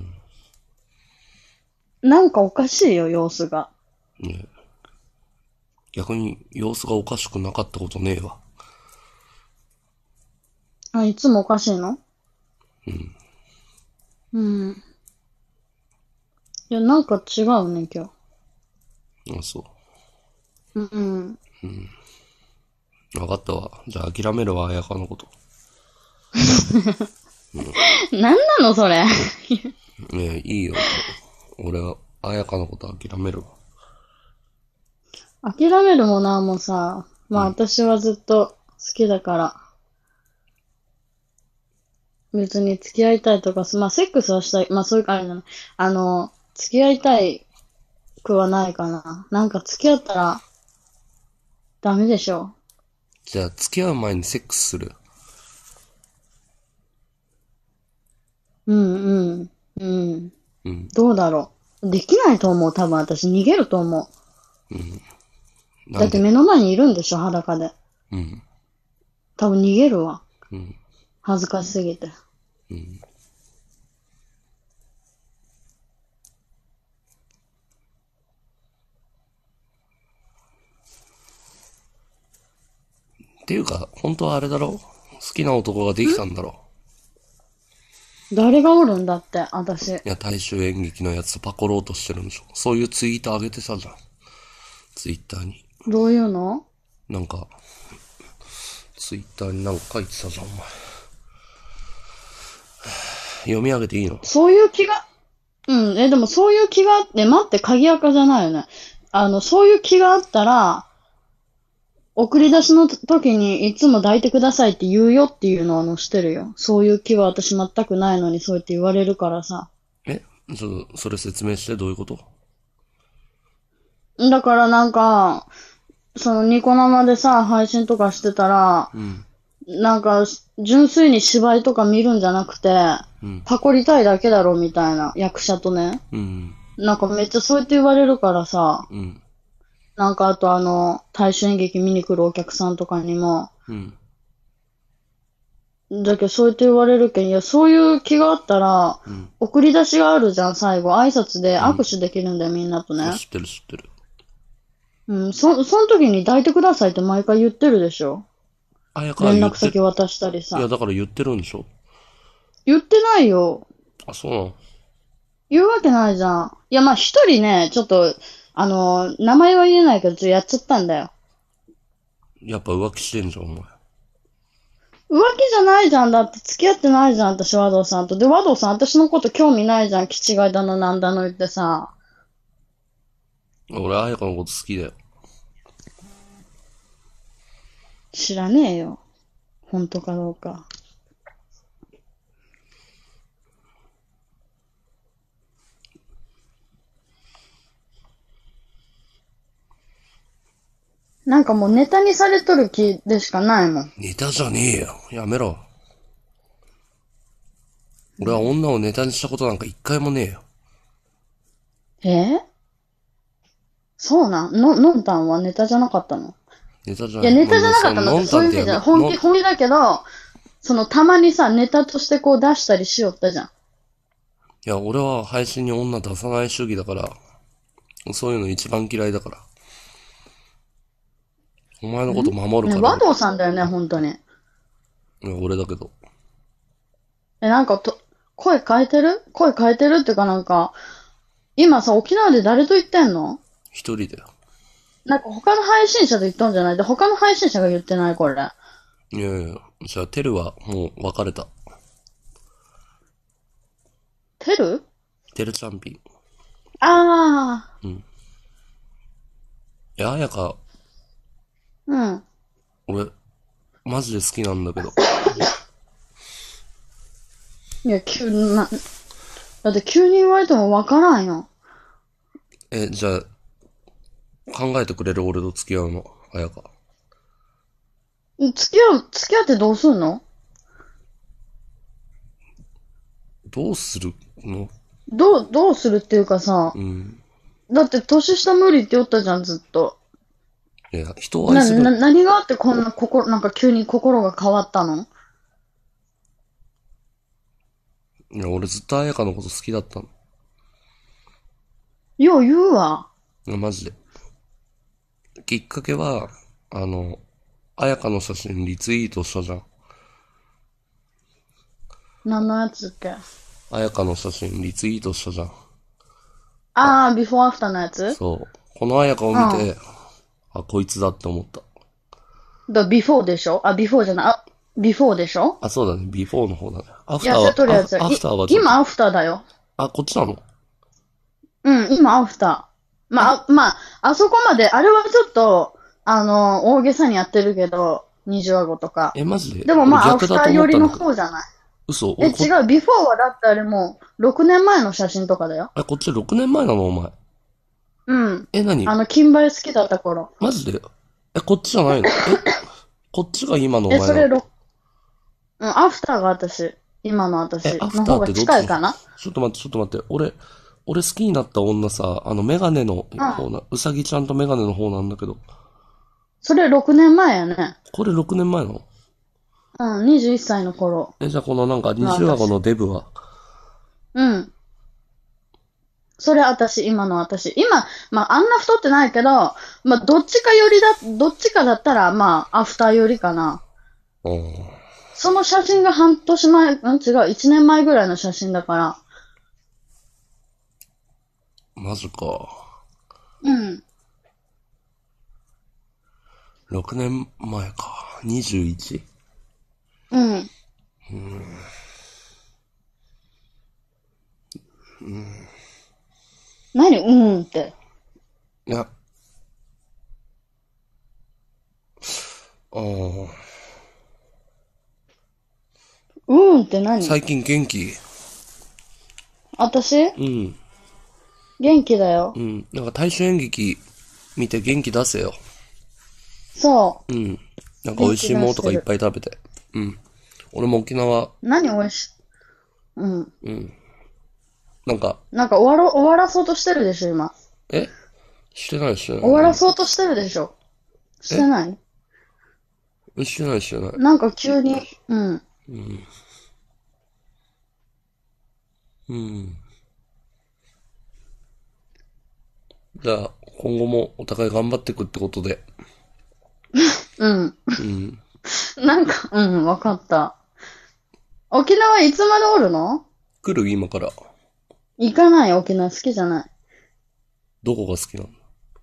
なんかおかしいよ、様子が。 ねえ逆に様子がおかしくなかったことねえわ。 あ、いつもおかしいのうん。うん。 いや、なんか違うね、今日。 あ、そうんうん。 う。わかったわ。じゃあ諦めるわ、綾香のこと。 なんなの、それ。 ねえ、いいよ。俺は、綾香のこと諦めるわ。 諦めるもな、もうさ。まあ、私はずっと好きだから。別に付き合いたいとか、まあ、セックスはしたい。まあ、そういう感じなの。あの、付き合いたいくはないかな。なんか付き合ったら、ダメでしょ。 じゃあ、付き合う前にセックスする。 うんうん。うん。 うん。 どうだろう。できないと思う。多分私逃げると思う。 なんで？ だって目の前にいるんでしょ、裸で。 うん。 多分逃げるわ。 うん。 恥ずかしすぎて。 うん。っていうか、本当はあれだろ？好きな男ができたんだろ？ 誰がおるんだって、私。 いや、大衆演劇のやつパコろうとしてるんでしょ。そういうツイート上げてたじゃん。ツイッターに。 どういうの？ なんか、ツイッターになんか書いてたじゃん、お前。読み上げていいの？ そういう気が、うん、え、でもそういう気があって、待って、鍵垢じゃないよね。あの、そういう気があったら、送り出しの時にいつも抱いてくださいって言うよっていうのは載してるよ。そういう気は私全くないのにそうやって言われるからさ。 えちょっと、それ説明して、どういうこと？ だからなんか、そのニコ生でさ、配信とかしてたら、 うん。 なんか、純粋に芝居とか見るんじゃなくて、 うん。 パコりたいだけだろみたいな、役者とね。 うん。 なんかめっちゃそうやって言われるからさ、 うん。 なんかあとあの、大衆演劇見に来るお客さんとかにも、 うん。 だけどそうやって言われるけん、いや、そういう気があったら、 うん。 送り出しがあるじゃん、最後。挨拶で握手できるんだよ、みんなとね。 知ってる知ってる。 うん、そ、その時に抱いてくださいって毎回言ってるでしょ。 あやかは連言ってる。 絡先渡したりいや、 さ。 だから言ってるんでしょ？ 言ってないよ。 あ、そうなの？ 言うわけないじゃん。いや、まあ一人ね、ちょっと、あの、名前は言えないけど、ちょっとやっちゃったんだよ。 やっぱ浮気してんじゃん、お前。 浮気じゃないじゃん。だって付き合ってないじゃん、私、和道さんと。で、和道さん、私のこと興味ないじゃん。気違いだの、なんだの言ってさ。 俺、あやかのこと好きだよ。 知らねえよ。本当かどうか。なんかもうネタにされとる気でしかないもん。 ネタじゃねえよ。やめろ。俺は女をネタにしたことなんか一回もねえよ。 えー、そうなんの、のんたんはネタじゃなかったの？ ネタじゃない。 いや、ネタじゃなかったのって、そういう意味じゃ、本気、本気だけど、その、たまにさ、ネタとしてこう出したりしよったじゃん。 いや、俺は配信に女出さない主義だから、そういうの一番嫌いだから。お前のこと守るね、 から。 和道さんだよね、本当に。 いや、俺だけど。 え、なんかと、声変えてる声変えてるっていうかなんか、今さ、沖縄で誰と言ってんの？ 一人だよ。 なんか他の配信者と言ったんじゃない？で、他の配信者が言ってない、これ。 いやいや、じゃあ、テルはもう別れた。 テル？ テルチャンピン。 あうん。いや、あやか、 ー。うん。 俺、マジで好きなんだけど。 いや、急にな、だって急に言われてもわからんよ。 え、じゃあ、考えてくれる？俺と付き合うの、あやか。 付き合う、付き合ってどうすんの？ どうするの？ どう、どうするっていうかさ、 うん。 だって年下無理って言ったじゃん、ずっと。 いや、人を愛な、 する。 な、何があってこんな心、なんか急に心が変わったの？ いや、俺ずっとあやかのこと好きだったの。 よう言うわ。 いや、マジで。きっかけは、あの、あやかの写真リツイートしたじゃん。 何のやつっけ？ あやかの写真リツイートしたじゃん。 あー、ビフォーアフターのやつそう。この綾香を見て、あ、こいつだって思った。 だ、ビフォーでしょあ、ビフォーじゃない。あ、ビフォーでしょあ、そうだね。ビフォーの方だね。アフターは、 痩せとるやつ。 アフターはちょっと今アフターだよ。 あ、こっちなの？ うん、今アフター。まあ、あまあ、あそこまで、あれはちょっと、あの、大げさにやってるけど、二十話後とか。 え、マジで？ でもまあ、ア逆だフター寄りのと思ったんだけど。 方じゃない。 嘘？ え、 俺こ、 違う、ビフォーはだってあれもう、ろくねんまえの写真とかだよ。 え、こっちろくねんまえなのお前。 うん。 え、何？ あの、金梅好きだった頃。 マジで？え、こっちじゃないの？え、こっちが今のおえ、 前それ、 なの？ ろうん、アフターが私。今の私え、アフの方がターってどっち近いかな。 ちょっと待って、ちょっと待って。俺、俺好きになった女さ、あのメガネの方な、うさぎちゃんとメガネの方なんだけど。 それろくねんまえやね。 これろくねんまえなの？ うん、にじゅういっさいの頃。 え、じゃあこのなんかにじゅうわごのデブは？ うん。それ私、今の私。今、まあ、あんな太ってないけど、まあ、どっちかよりだ、どっちかだったら、まあ、アフターよりかな。 うん。 その写真が半年前、うん、違う、いちねんまえぐらいの写真だから。 マジか。 うん。 ろくねんまえか。にじゅういち？ うん。何うーんって。 いや。あーうーんって何最近元気？ 私うん。 元気だよう。ん。なんか大衆演劇見て元気出せよ。 そうん。なんか美味しいものとかいっぱい食べて。うん。俺も沖縄、 う。何美味しいうん。 うん。なんか、 なんか終わろ、終わらそうとしてるでしょ、今。 えしてないしてない。 終わらそうとしてるでしょ。してないえしてないしてない。 なんか急に、うん。 うん。じゃあ、今後もお互い頑張っていくってことで。 うん。 うん。 なんか、うん、わかった。沖縄いつまでおるの来る今から。 行かない沖縄好きじゃない。 どこが好きなの？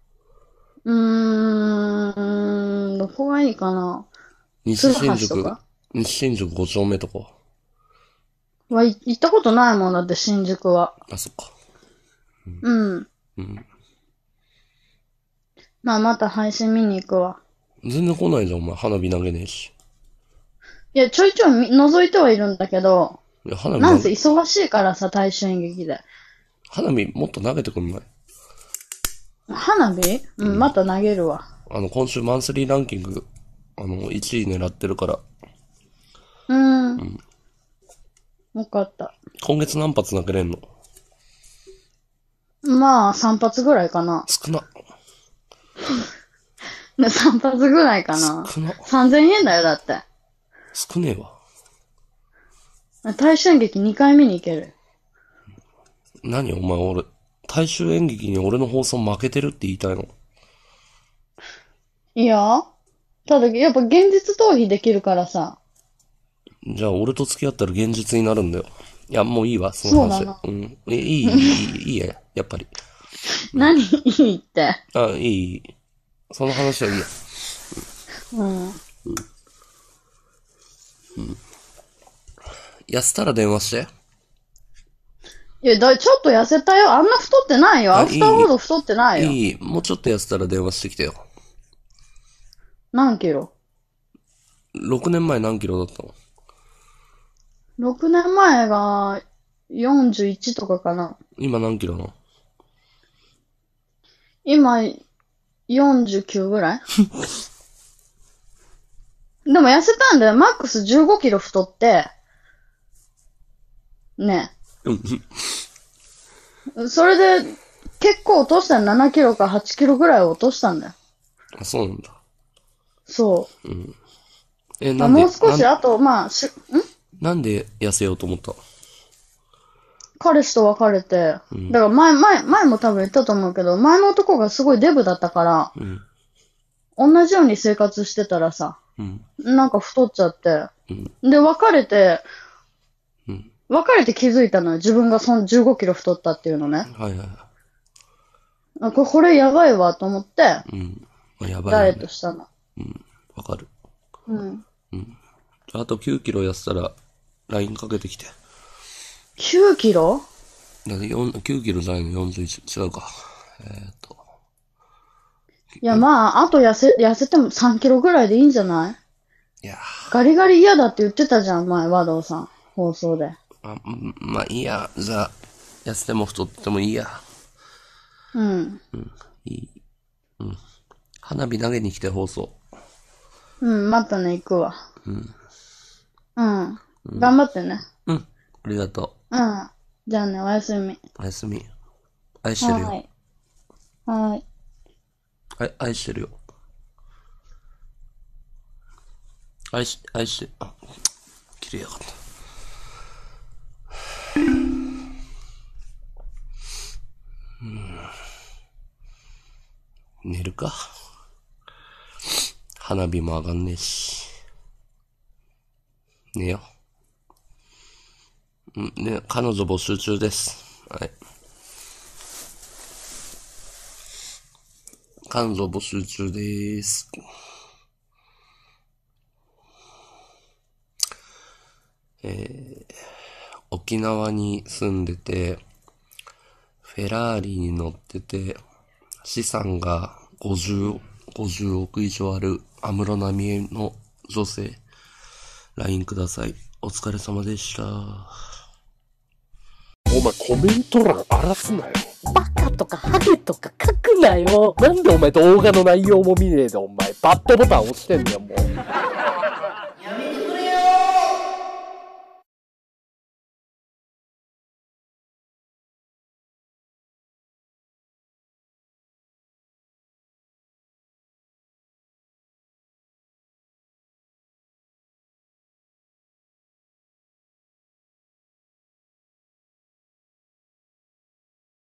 うーん、どこがいいかな。 西新宿鶴橋とか、 西新宿ご丁目とか。 は、い行ったことないもんだって、新宿は。 あ、そっか。 うん。 うん。 まあ、また配信見に行くわ。 全然来ないじゃん、お前。花火投げねえし。 いや、ちょいちょいみ覗いてはいるんだけど、 いや、花火なんせ投げ、 忙しいからさ、大衆演劇で。 花火もっと投げてくんない？ 花火うん、また投げるわ。 あの、今週マンスリーランキング、あの、いちい狙ってるから。 うーん。わかった。 今月何発投げれんの？ まあ、さん発ぐらいかな。 少な。 ねさん発ぐらいかな。 少な。 さんぜんえんだよ、だって。 少ねえわ。 大衆演劇にかい見に行ける。 何お前俺、大衆演劇に俺の放送負けてるって言いたいの？ いや。ただ、やっぱ現実逃避できるからさ。 じゃあ俺と付き合ったら現実になるんだよ。いや、もういいわ、その話。 そうなのうん。えいい、いい、いい、いいや、やっぱり。 何いいって。 あ、いい、いい。その話はいいや。 うん。 痩せたら電話して。 いや、だ、ちょっと痩せたよ。あんな太ってないよ。 あアフターほど太ってないよ。 いい、もうちょっと痩せたら電話してきてよ。 何キロろくねんまえ何キロだったの？ ?ろく 年前がよんじゅういちとかかな。 今何キロなの？ 今、よんじゅうきゅうぐらいでも痩せたんだよ。マックスじゅうごキロ太って。ね。それで、結構落としたらななキロかはちキロぐらい落としたんだよ。 あ、そうなんだ。 そえ、 う。 なんで、 もう少し、 なんあと、まあ、し、んなんで痩せようと思ったの？ 彼氏と別れて、だから前、前、前も多分言ったと思うけど、前の男がすごいデブだったから、 うん。 同じように生活してたらさ、 うん。 なんか太っちゃって、 うん。 で、別れて、 うん。 別れて気づいたのよ。自分がそのじゅうごキロ太ったっていうのね。 はいはいはい。 あ、これ、これやばいわと思って、 うん。やばい、ね。 ダイエットしたの。 うん。わかる。 うん。 うん。あときゅうキロ痩せたら、ライン かけてきて。 きゅうキロ？ だってきゅうキロじゃないの、よんじゅういち。違うか。えー、っと。 いや、まあ、あと痩せ、痩せてもさんキロぐらいでいいんじゃない？ いやガリガリ嫌だって言ってたじゃん、前、和道さん。放送で。 あ、まあいいや。じゃあ、痩せても太ってもいいや。 うん。 うん、いい。うん。花火投げに来て放送。 うん、またね、行くわ。 うん。 うん。うん、頑張ってね。 うん。ありがとう。うん。じゃあね、おやすみ。 おやすみ。愛してるよ。 はい。はい。 あ、愛してるよ。愛し、愛して、あ、切れやがった。うん、寝るか。花火も上がんねえし。寝よ。うん、ね、彼女募集中です。はい。彼女募集中でーす。えー、沖縄に住んでて、フェラーリに乗ってて、資産がごじゅう、ごじゅうおく以上ある安室奈美恵の女性、ライン ください。お疲れ様でした。 お前コメント欄荒らすなよ。バカとかハゲとか書くなよ。なんでお前動画の内容も見ねえでお前バッドボタン押してんだよもう。